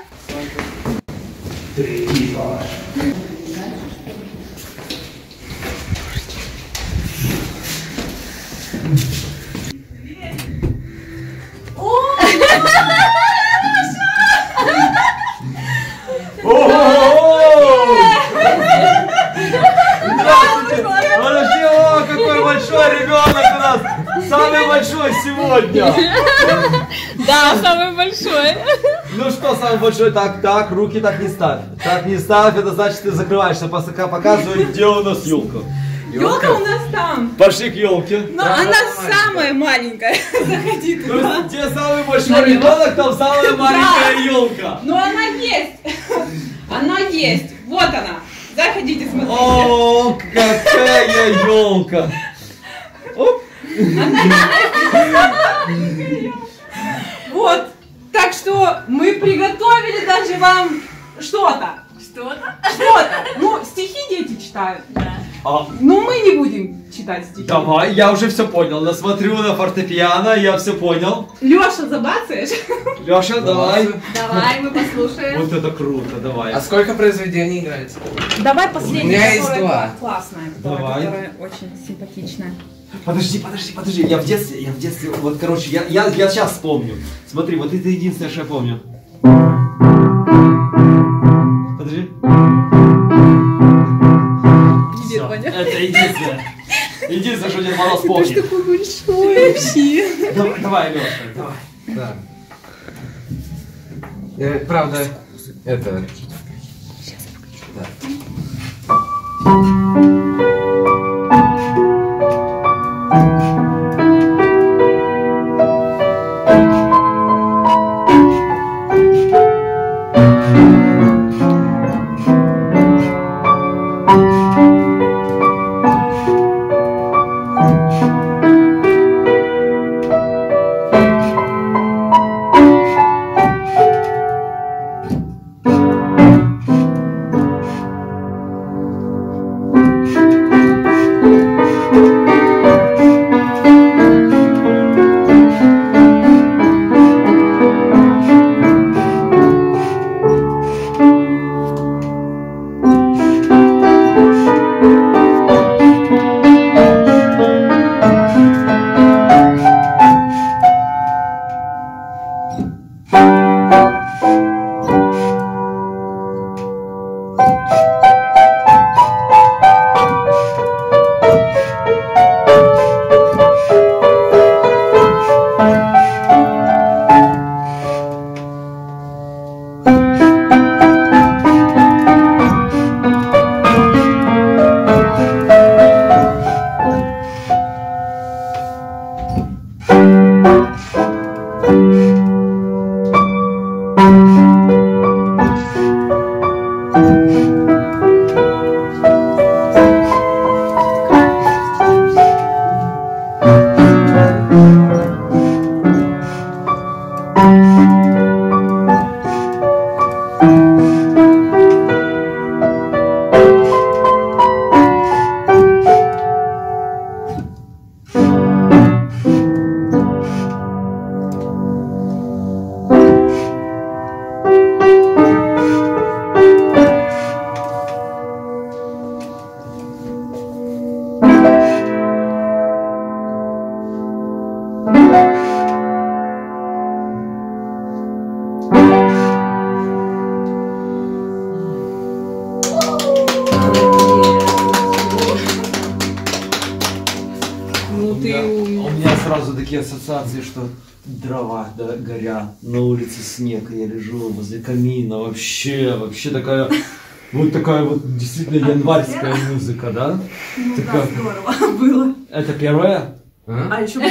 Здравствуйте! Подожди, о, какой большой ребенок у нас! Самый большой сегодня! Да, самый большой. Ну что, самый большой? Так, так, руки так не ставь. Так не ставь, это значит, ты закрываешься, пока показывают, где у нас елка. Елка у нас там. Пошли к елке. Но она самая маленькая. Заходи То туда. есть, где самый большой ребенок, там самая маленькая елка. Но она есть. Она есть. Вот она. Заходите, смотрите. О, какая елка! Вот. Так что мы приготовили даже вам что-то. Что-то? Что-то. Ну, стихи дети читают. Да. А, Ну, мы не будем читать стихи. давай, я уже все понял. Насмотрю на фортепиано, я все понял. Леша, забацаешь? Леша, давай. Давай, мы послушаем. Вот это круто, давай. А сколько произведений играется? Давай У последнее, меня есть которое два. классное, Давай. которое очень симпатичное. Подожди, подожди, подожди. Я в детстве, я в детстве, вот, короче, я, я, я сейчас вспомню. Смотри, вот это единственное, что я помню. Подожди. Привет, Ваня. Это единственное. Единственное, что Дед Мороз помнит. такой большой вообще. Давай, давай, Леша, давай. Да. Э, правда, это... Да. Сразу такие ассоциации, что дрова да, горят, на улице снег, я лежу возле камина, вообще, вообще такая, вот такая вот действительно январская музыка, да? Ну такая... да, здорово было. Это первое? А, а еще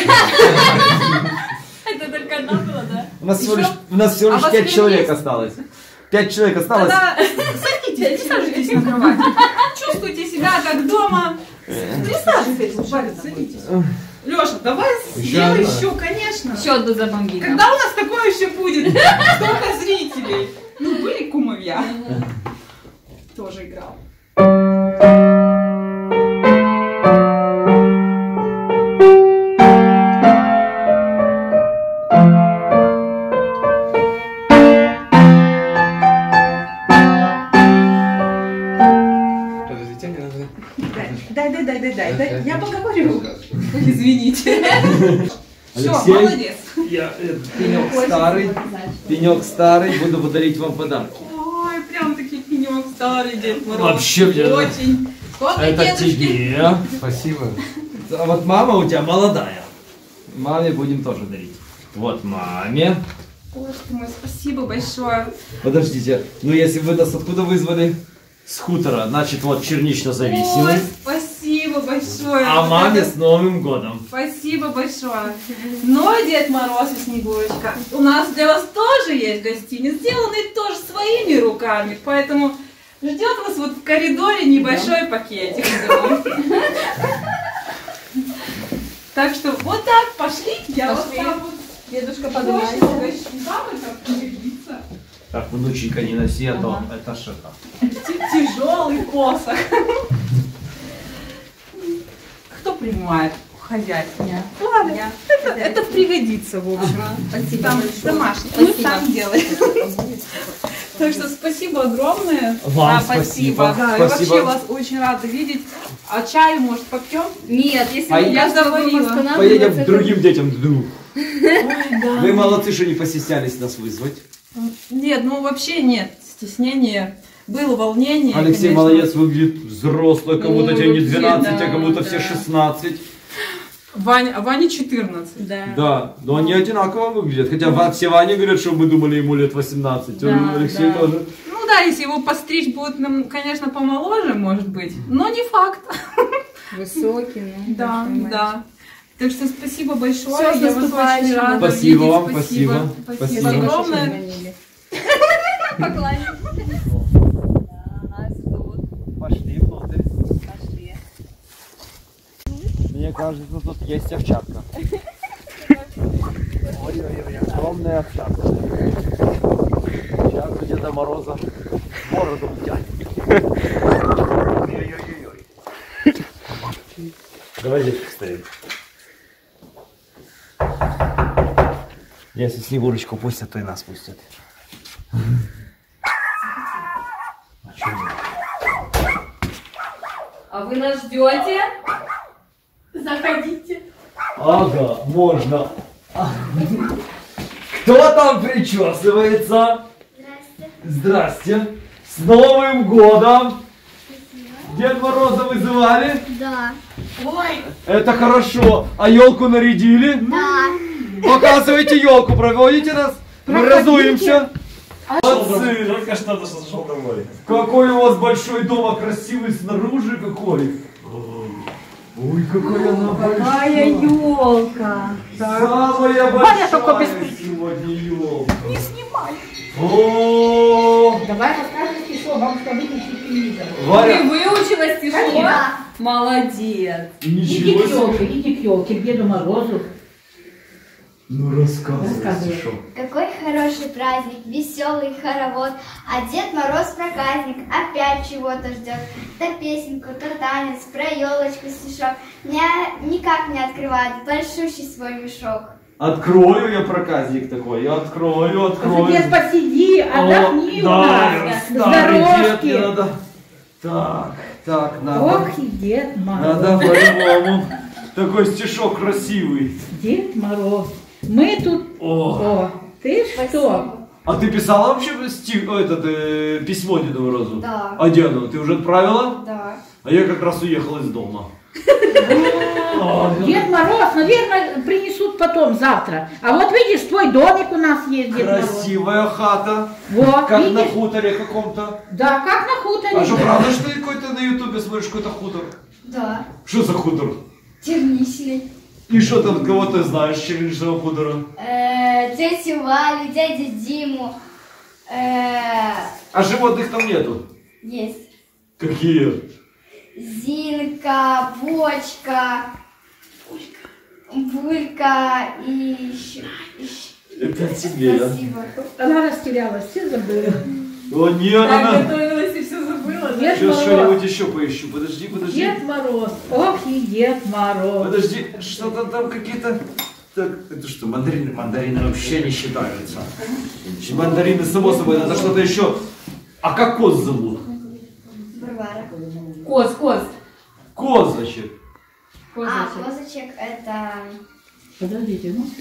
Это только одна была, да? У нас всего лишь, у нас всего лишь пять человек осталось. Пять человек осталось. Тогда садитесь, садитесь на кровать. Чувствуйте себя как дома. Присаживайтесь, пожалуйста, садитесь. Леша, давай сделай еще, конечно. Еще одну за бомбину. Когда у нас такое еще будет? Столько зрителей. Ну, были кумовья. Тоже играл. Дай, дай, дай, дай, дай, дай. Я поговорю. Извините. Все, Алексей, молодец. Я э, пенек старый, пенек старый, буду подарить вам подарки. Ой, прям таки пенек старый Дед Мороз. Вообще, мне очень. Сколько это дедушки? тебе. Спасибо. А вот мама у тебя молодая. Маме будем тоже дарить. Вот маме. Боже ты мой, спасибо большое. Подождите, ну если вы нас откуда вызвали? С хутора, значит вот чернично-зависимый. Ой, спасибо большое. А Вот маме это- с Новым годом. Спасибо большое. Но, Дед Мороз и Снегурочка, у нас для вас тоже есть гостиниц, сделанный тоже своими руками, поэтому ждет вас вот в коридоре небольшой пакетик. Так что вот так, пошли, я вас Пошли. там вот Дедушка, точно подавайся. угощу. Мама как пригодится. Так, внученька, не носи, а то это что-то. Тяжелый посох. принимает хозяйство. Ладно, это, это пригодится, в общем. Ага, спасибо там большое. домашний, Спасибо. мы сами делаем. Так что спасибо огромное. Вам Да, спасибо. Да, Спасибо. и вообще вас очень рада видеть. А чаю, может, попьем? Нет, если А вы я просто будем говорила. останавливаться, Поедем к это- другим детям ду. Ой, да. Вы молодцы, что не постеснялись нас вызвать. Нет, ну вообще нет стеснения. Было волнение. Алексей конечно. молодец, выглядит взрослый, как будто Ну, тебе не вообще, двенадцать, да, а как будто да. все шестнадцать. Ваня, а Ване четырнадцать. Да. Да, но они одинаково выглядят. Хотя Ва- все Ване говорят, что мы думали, ему лет восемнадцать. Да, Алексей да. тоже. Ну да, если его постричь будет, нам, конечно, помоложе, может быть, но не факт. Высокий, ну, Да, большой мальчик. да. Так что спасибо большое, Всё, с я вас очень наступающим. рада Спасибо видеть. вам, спасибо. Спасибо, Спасибо. огромное. Звонили. Поклонились. Да, ждут. Пошли внутрь. Пошли. Мне кажется, тут есть овчарка. Ой-ой-ой, огромная овчарка. Сейчас у Деда Мороза бороду тянет. Ой-ой-ой. Давай здесь постоим. Если Снегурочку пустят, то и нас пустят. А чё нет? А вы нас ждете? Заходите. Ага, можно. Кто там причесывается? Здрасте. Здрасте. С Новым годом! Дед Мороза вызывали? Да. Ой, Это хорошо. А елку нарядили? Да. Показывайте елку, проводите нас. Мы разуемся. Молодцы. Только что зашел домой. Какой у вас большой дом, а красивый снаружи какой. Ой, какая она большая. елка. Самая большая сегодня елка. Не снимай. О, Давай расскажем стишок, бабушка выключит телевизор. Ты Варя, выучила стишок? Да. Молодец. ничего себе. елке, идите к елке, к Деду Морозу. Ну рассказывай Рассказывай. стишок. Какой хороший праздник, веселый хоровод, а Дед Мороз проказник опять чего-то ждет. То песенку, то танец, про елочку стишок. Меня никак не открывает большущий свой мешок. Открою я проказник такой, я открою, открою. Дед, посиди, отдохни у да, нас. старый дед, Здоровки. мне надо. Так, так, надо. Ох и Дед Мороз. Надо по-любому. Такой стишок красивый. Дед Мороз. Мы тут... О. О, ты что? А ты писала вообще стих, о, этот, э, письмо Деду Морозу? Да. А где оно? Ты уже отправила? Да. А я как раз уехал из дома. Дед Мороз, наверное, принесут потом, завтра. А вот видишь, твой домик у нас есть, Дед Мороз. Красивая хата. Вот, Как на видишь? хуторе каком-то. Да, как на хуторе. А что, правда, что ты какой-то на ютубе смотришь какой-то хутор? Да. Что за хутор? Терничный. И что там, кого ты знаешь с черничного хутора? Э, тетю Валю, дядю Диму. Э, А животных там нету? есть. Какие? Зинка, Бочка, Булька и еще... Это тебе, да? Спасибо. Она растерялась, все забыла. О, нет, Так она... готовилась и все забыла. Дед Сейчас Мороз. что-нибудь еще поищу. Подожди, подожди. Дед Мороз. Ох и Дед Мороз. Подожди, что-то там какие-то... Так, это что, мандарины? Мандарины вообще не считаются. Мандарины, само собой, это что-то еще... А как коз зовут? Варвара. Коз, коз. Коз, значит. А, Козочек. козочек это Подождите, ну.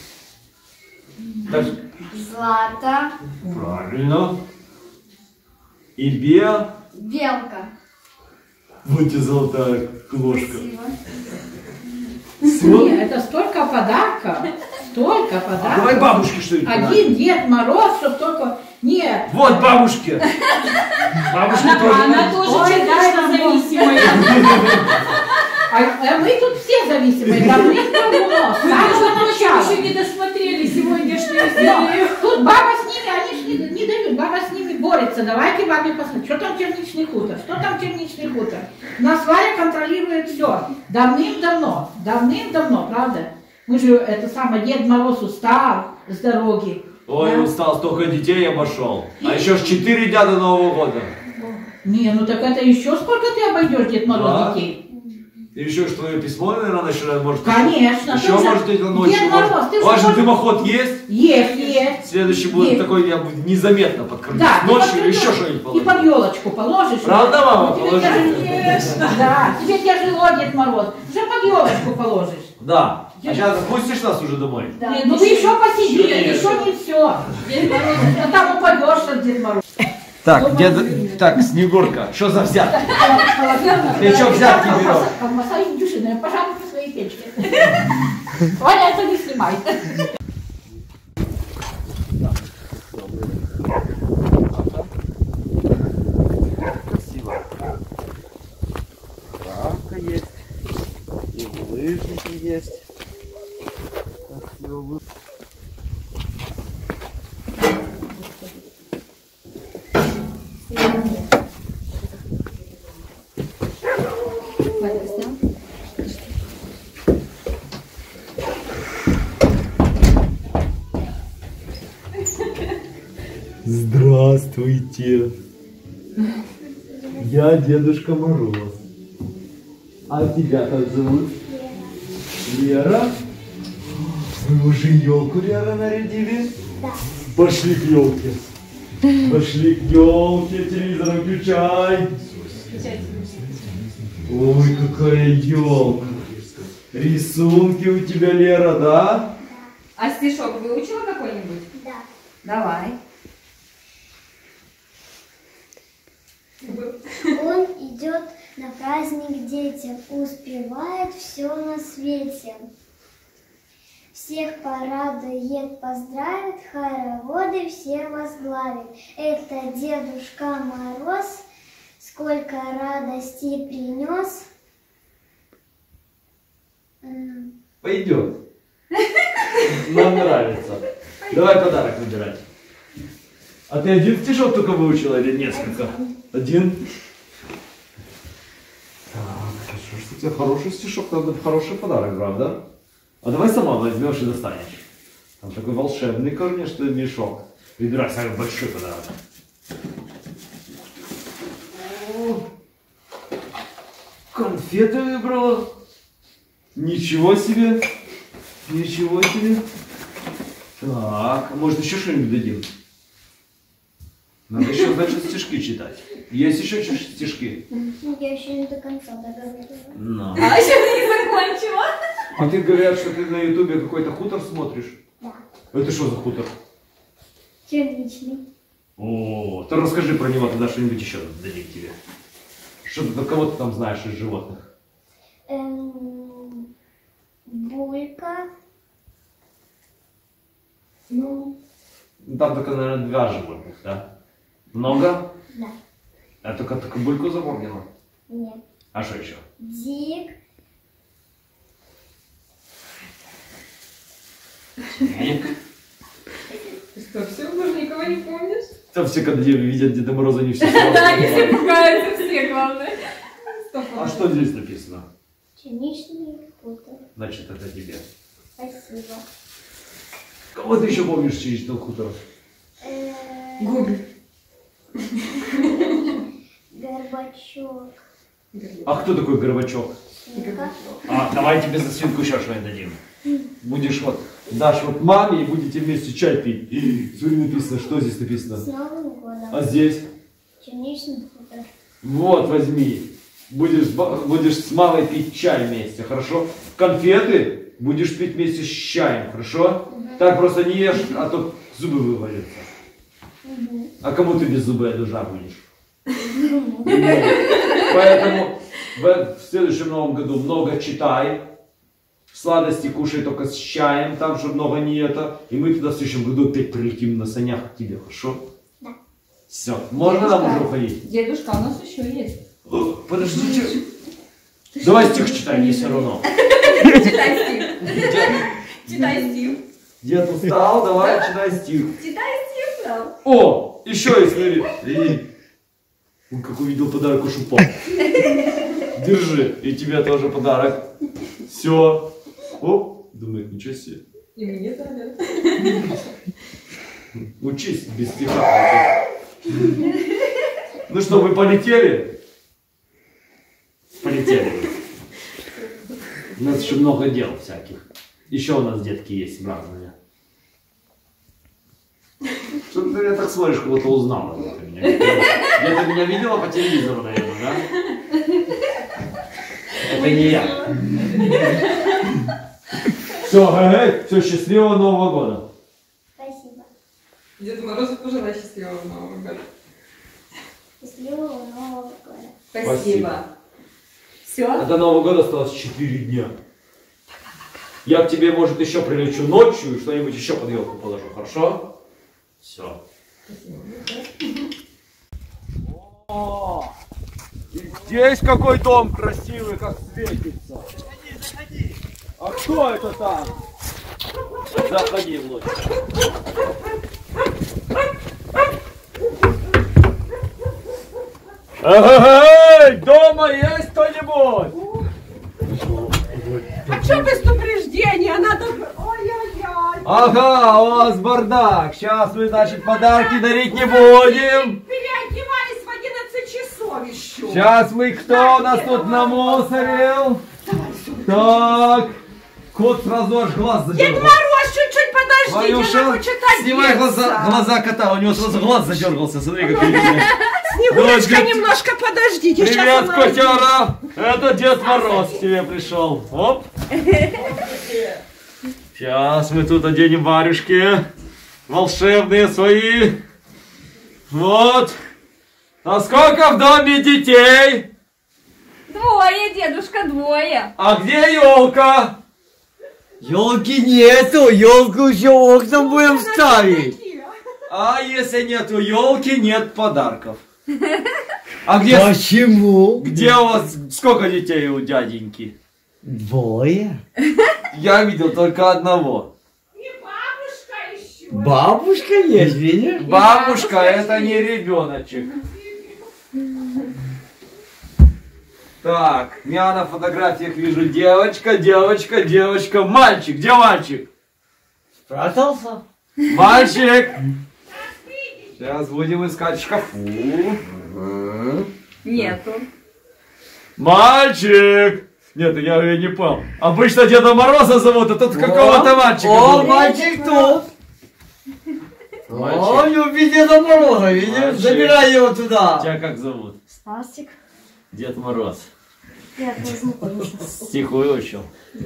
Так, Злата, правильно. И бе... Белка. Вот и золотая ложка. Спасибо. Не, это столько подарков. Столько А подарков. давай бабушке что-нибудь Один подарим. Дед Мороз, чтоб только... Нет. Вот бабушке. Бабушке Она, тоже. она тоже Ой, дай частично нам Бог. зависимая. А, а мы тут все зависимые. Давным-давно. С Мы, самого между прочим, начала. еще не досмотрели сегодняшнюю Но серию. тут баба с ними, они ж не, не дают, баба с ними борется. Давайте бабе посмотрим, что там черничный хутор, что там черничный хутор. Нас Варя контролирует все. Давным-давно, давным-давно, правда? Мы же, это самое, Дед Мороз устал с дороги. Ой, Да? устал, столько детей обошел. А еще ж четыре дня до Нового года. Не, ну так это еще сколько ты обойдешь, Дед Мороз, Да. детей? И еще что твое письмо, наверное, начинает, может... Конечно. Еще, ты может, это ночью. Дед Мороз, ты У вас же можешь- дымоход есть? Есть, есть. Следующий будет Есть. такой, я буду незаметно подкормить. Да, ты Ночью подкормишь еще что-нибудь и положить. под елочку положишь. Правда, мама, Тебе положи? тяжело. Да, тебе тяжело, Дед Мороз. Уже под елочку положишь. Да. А сейчас отпустишь нас уже домой? Да. Ну вы еще посидите, Еще еще не все. Дед Мороз, а там упадешь, Дед Мороз. Так, дед... так, Снегурка, что за взятки? Ты что взятки берешь? Колбаса и дюшиная, пожалуйста, в своей печке. Оля, это не снимай. Красиво. Травка есть. И лыжники есть. Красиво. Здравствуйте. Я Дедушка Мороз. А тебя как зовут? Лера. Вы уже елку, Лера, нарядили? Да. Пошли к елке. Пошли к елке, телевизор включай. Ой, какая елка. Рисунки у тебя, Лера, да? А стишок выучила какой-нибудь? Да. Давай. Он идет на праздник детям, успевает все на свете. Всех порадует, поздравит, хороводы все возглавит. Это Дедушка Мороз, сколько радости принес. Пойдет. Нам нравится. Давай подарок выбирать. А ты один стишок только выучила или несколько? Один? Так, хорошо, что у тебя хороший стишок, надо хороший подарок, правда? А давай сама возьмешь и достанешь. Там такой волшебный, конечно, мешок. Выбирай самый большой подарок. О, конфеты выбрала. Ничего себе. Ничего себе. Так, а может еще что-нибудь дадим? Надо еще, значит, стишки читать. Есть еще стишки? Я еще не до конца договорила. No. А еще не закончила. А ты говорят, что ты на ютубе какой-то хутор смотришь? Да. Это что за хутор? Черничный. О, то расскажи про него, тогда что-нибудь еще дадим тебе. Что ты, кого ты там знаешь из животных? Эм, Булька. Ну, Там только, наверное, два животных, да? Много? да. А только, только бульку запомнила? Нет. А что еще? Дик. Ник. Что, все, больше никого не помнишь? Там все, когда видят Деда Мороза, они все Да, они все пугаются, все, главное. А что здесь написано? Черничный хутор. Значит, это тебе. Спасибо. Кого ты еще помнишь из Черничного хутора? Гугли. Горбачок. А кто такой Горбачок? Свинка. А, давай тебе за свинку еще что-нибудь дадим. Будешь вот, дашь вот маме и будете вместе чай пить. И, смотри, написано, что здесь написано? С Новым годом. А здесь? Черничный хутор. Вот, возьми. Будешь, ба- будешь с мамой пить чай вместе, хорошо? Конфеты будешь пить вместе с чаем, хорошо? Так просто не ешь, а то зубы вывалятся. А кому ты без зубы душа будешь? Поэтому в, в следующем новом году много читай. Сладости кушай только с чаем, там, чтобы много не это. И мы туда в следующем году опять прилетим на санях к тебе, хорошо? Да. Все, можно нам уже уходить? Дедушка, у нас еще есть. О, подождите. Давай стих читай, мне все равно. Читай стих. Читай стих. Дед устал, давай читай стих. Читай стих, да. О, еще есть, смотри. И... Он как увидел подарок, уж упал. Держи, и тебе тоже подарок. Все. Оп, думает, ничего себе. И мне тоже. Учись без стиха. Ну что, вы полетели? Полетели. У нас еще много дел всяких. Еще у нас детки есть разные. Что ты меня так смотришь, как будто узнала где-то меня. Где-то меня видела по телевизору, наверное, да? Это не я. Все, все, счастливого Нового года. Спасибо. Деду Морозу пожелай счастливого Нового года. Счастливого Нового года. Спасибо. Все? А до Нового года осталось четыре дня. Я к тебе, может, еще прилечу ночью и что-нибудь еще под елку положу, хорошо? Все. О, и здесь какой дом красивый, как светится. Заходи, заходи. А кто это там? Заходи, Володь. Эй, дома есть кто-нибудь? А что без предупреждения? Надо... Ой-ой-ой. Ага, у вас бардак. Сейчас мы, значит, подарки дарить не будем. Переодевались в одиннадцать часов еще. Сейчас мы, кто у нас тут намусорил? Так. Кот сразу аж глаз Дед задергал. Мороз, чуть-чуть подождите, Ванюша, надо почитать. снимай глаза, глаза кота, у него сразу глаз задергался, смотри, как видно. Снегурочка, Давай, немножко подождите. Привет, сейчас она- котяра! Это Дед Мороз к тебе пришел. Оп. Сейчас мы тут оденем варежки. Волшебные свои. Вот. А сколько в доме детей? Двое, дедушка, двое. А где елка? Елки нету, елку еще окном будем ставить. А если нету елки, нет подарков. А где? Почему? Где у вас сколько детей у дяденьки? Двое. Я видел только одного. Бабушка есть, видишь? Бабушка, это не ребеночек. Так, я на фотографиях вижу девочка, девочка, девочка, мальчик. Где мальчик? Спрятался? Мальчик! Сейчас будем искать в шкафу. Нету. Мальчик! Нет, я, я не понял. Обычно Деда Мороза зовут, а тут какого-то мальчика. О, зовут. мальчик тут. Мальчик. О, любит Деда Мороза, видишь? Мальчик. Забирай его туда. Тебя как зовут? Стасик. Дед Мороз. Я возьму, пожалуйста. Стихую учил.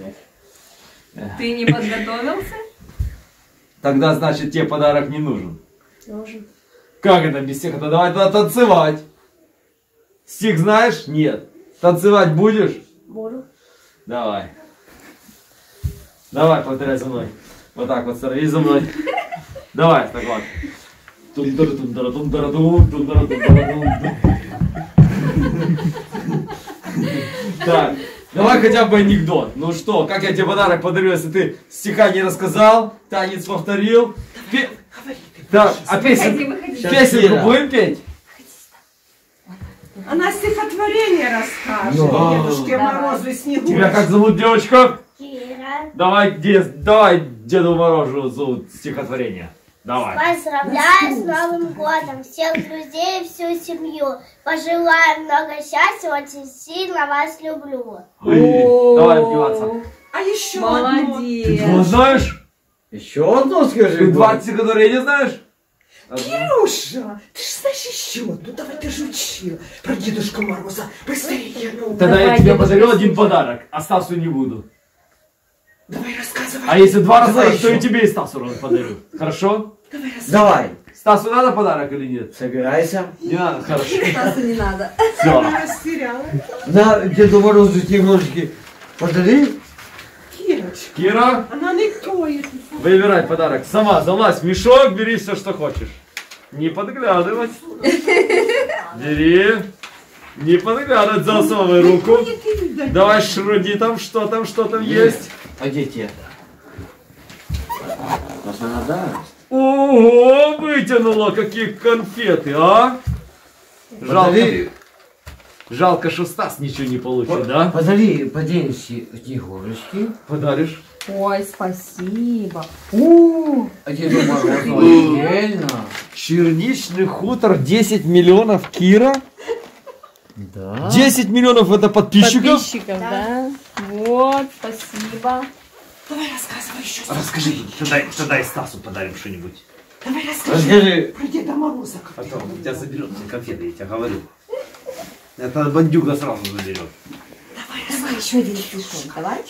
Ты не подготовился? Тогда, значит, тебе подарок не нужен. Должен. Как это без стиха? Давай тогда танцевать. Стих знаешь? Нет. Танцевать будешь? Буду. Давай. Давай, повторяй за мной. Вот так вот, становись за мной. Давай, так вот. Так, давай хотя бы анекдот. Ну что, как я тебе подарок подарю, если ты стиха не рассказал, танец повторил? Пе... Так, а песен... Выходи, выходи. песенку будем петь? Она стихотворение расскажет. Ну. Дедушке Давай. Морозу и Снегурочке. Тебя как зовут, девочка? Кира. Давай, дед, давай Деду Морозу зовут стихотворение. Давай. Поздравляю с Новым годом всех друзей и всю семью. Пожелаю много счастья, очень сильно вас люблю. Ой, давай одеваться. А еще Молодец. Ты что, знаешь? Еще одно скажи. Ты Боря. двадцать стихотворений знаешь? Кируша, ты же знаешь еще. Ну давай ты же учила про Дедушку Мороза. Быстрее. Ну. Тогда Давай, я тебе Дедушка подарю Мороз. один подарок, а Стасу не буду. Давай рассказывай. А если два раза, Давай то еще. и тебе и Стасу подарю. Хорошо? Давай рассказывай. Давай, Стасу надо подарок или нет? собирайся. Не надо, хорошо. Стасу не надо. Все. Растеряла. На Деду Морозу Снегурочке подари. Кирочка, Кира, она не тоет. выбирай подарок. Сама залазь в мешок, бери все, что хочешь. Не подглядывать. Бери. Не подглядывать, засовывай руку. Давай шруди там, что там, что там есть. А где те? Надо. Ого, вытянула какие конфеты, а? Жалко, Подари, жалко, что Стас ничего не получит, да? подари, подари Снегурочке. Подаришь? Ой, спасибо. О, А Деду Морозу отдельно. Черничный хутор десять миллионов, Кира? Да. десять миллионов это подписчиков? подписчиков, да? Вот. Вот, спасибо. Давай рассказывай еще. Расскажи, тогда, тогда и Стасу подарим что-нибудь. Давай расскажи. Расскажи. Про Деда Мороза. Потом у тебя заберет эти конфеты, я тебе говорю. Это бандюга сразу заберет. Давай, давай еще один стишок. Давай.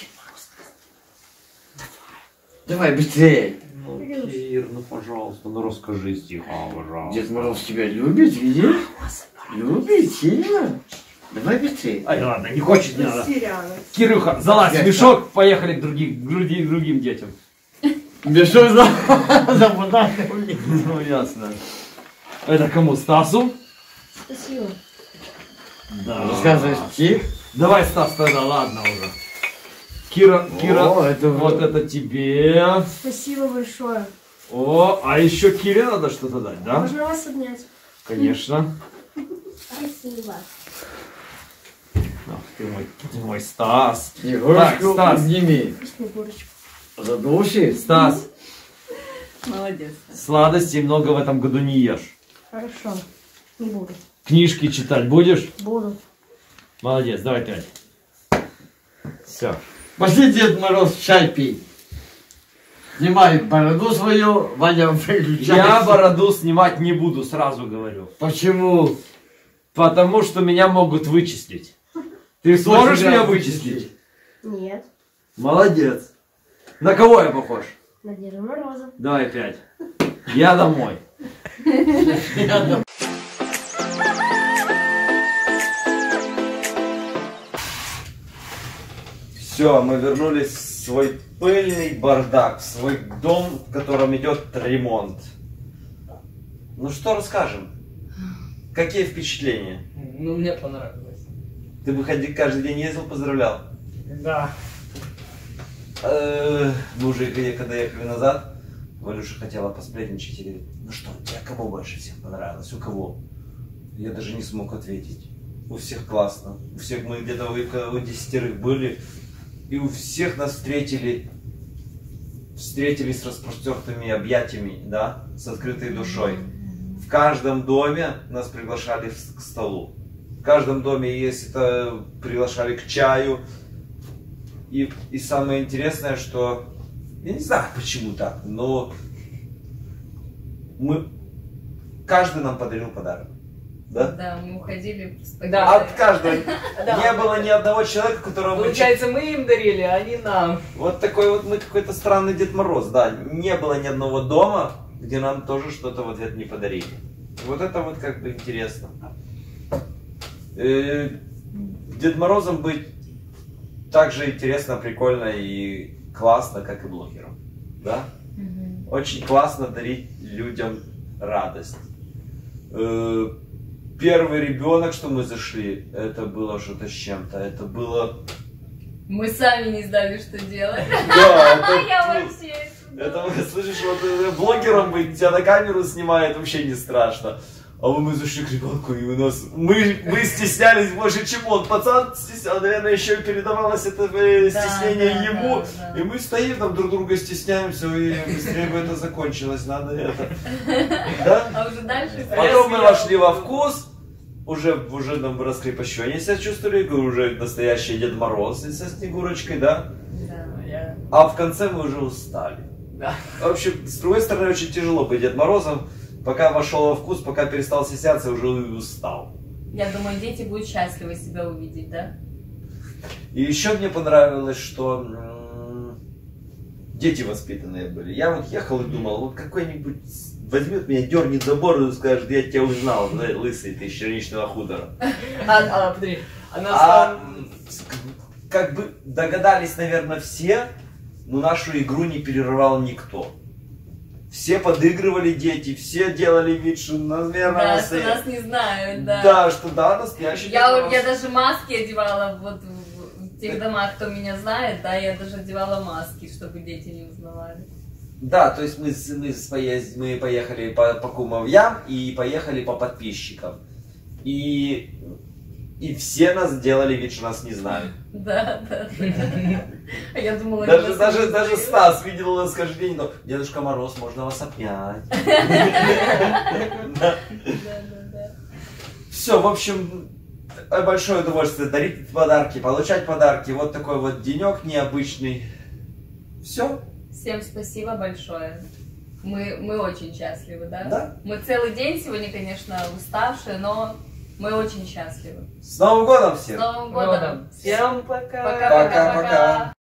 Давай быстрее. Ну, Кир, ну пожалуйста, ну расскажи стиха, пожалуйста. Дед Мороз тебя любит, видишь? Любит, сильно. Давай быстрее. Ай, ладно, не хочет, не надо. Растерялась. Кирюха, залазь в мешок, поехали к другим, к другим, другим детям. Мешок за, за подарком. Ну, ясно. Это кому, Стасу? Спасибо. Да. Рассказывай стих. Давай, Стас, тогда, ладно уже. Кира, Кира, О, это вот вы- это тебе. Спасибо большое. О, а еще Кире надо что-то дать, да? Можно вас обнять? Конечно. Спасибо. Ах, ты мой, ты мой Стас. Так, Снегурочку Стас. обними. Снегурочку. Задуши. Стас, Молодец. сладостей много в этом году не ешь. Хорошо. Не буду. Книжки читать будешь? Буду. Молодец, давай пять. Все. Пошли, Дед Мороз, чай пить. Снимай бороду свою, Ваня выключай. Я бороду снимать не буду, сразу говорю. Почему? Потому что меня могут вычислить. Ты Кто сможешь тебя меня вычислит? вычислить? Нет. Молодец. На кого я похож? На Деда Мороза. Давай пять. Я домой. Все, мы вернулись в свой пыльный бардак, в свой дом, в котором идет ремонт. Ну что расскажем? Какие впечатления? Ну, мне понравилось. Ты бы ходи- каждый день ездил, поздравлял? Да. Э, Мы уже когда ехали назад, Валюша хотела посплетничать и говорит, ну что, тебе кому больше всех понравилось? У кого? Я даже не смог ответить. У всех классно. У всех мы где-то у, у десятерых были. И у всех нас встретили, встретили с распростертыми объятиями, да, с открытой душой. В каждом доме нас приглашали в- к столу. В каждом доме, если это приглашали к чаю. И, и самое интересное, что, я не знаю почему так, но мы, каждый нам подарил подарок. Да? Да, мы уходили просто... От каждого. Да. Не было ни одного человека, которого мы... Получается, мы им дарили, а они нам. Вот такой вот мы какой-то странный Дед Мороз, да. Не было ни одного дома, где нам тоже что-то в ответ не подарили. Вот это вот как бы интересно. Э, Дед Морозом быть так же интересно, прикольно и классно, как и блогером. Да? Очень классно дарить людям радость. Э, Первый ребенок, что мы зашли, это было что-то с чем-то. Это было... Мы сами не знали, что делать. Да, это- Я вообще... Это, слышишь, вот э, блогером быть, тебя на камеру снимает, вообще не страшно. А вот мы зашли к ребенку, и у нас... Мы, мы стеснялись больше, чем он. Пацан стеснял, наверное, еще передавалось это э, Да, стеснение да, ему. да, да. И мы стоим там друг друга стесняемся, и быстрее бы это закончилось. Надо это... Да? А уже дальше... Потом мы вошли во вкус. Уже, уже нам раскрепощение себя чувствовали, уже настоящий Дед Мороз со Снегурочкой, да? Да, я... А в конце мы уже устали. Да. В общем, с другой стороны, очень тяжело быть Дед Морозом. Пока вошел во вкус, пока перестал стесняться, уже устал. Я думаю, дети будут счастливы себя увидеть, да? И еще мне понравилось, что м, дети воспитанные были. Я вот ехал и думал, вот какой-нибудь возьмет меня, дернет за бороду и скажет, я тебя узнал, да, лысый ты из Черничного хутора. А, а, подожди. А нас А, там... как бы догадались, наверное, все, но нашу игру не перерывал никто. Все подыгрывали дети, все делали вид, что, наверное, Да, нас- что нас не знают, да. Да, что да, настоящий Дед Я, Мороз. я даже маски одевала вот в, в тех домах, кто меня знает, да, я даже одевала маски, чтобы дети не узнавали. Да, то есть мы, с- мы, с поезд- мы поехали по, по кумовьям и поехали по подписчикам. И, и все нас делали вид, что нас не знают. Да, да, да. А я думала, Даже, нас даже, не даже узнают. Стас видел нас каждый день, но Дедушка Мороз, можно вас обнять. Да, да, да. Все, в общем, большое удовольствие дарить подарки, получать подарки. Вот такой вот денек необычный. Все. Всем спасибо большое. Мы, мы очень счастливы, да? Да. Мы целый день сегодня, конечно, уставшие, но мы очень счастливы. С Новым годом всех! С Новым годом! Всем пока! Пока-пока-пока!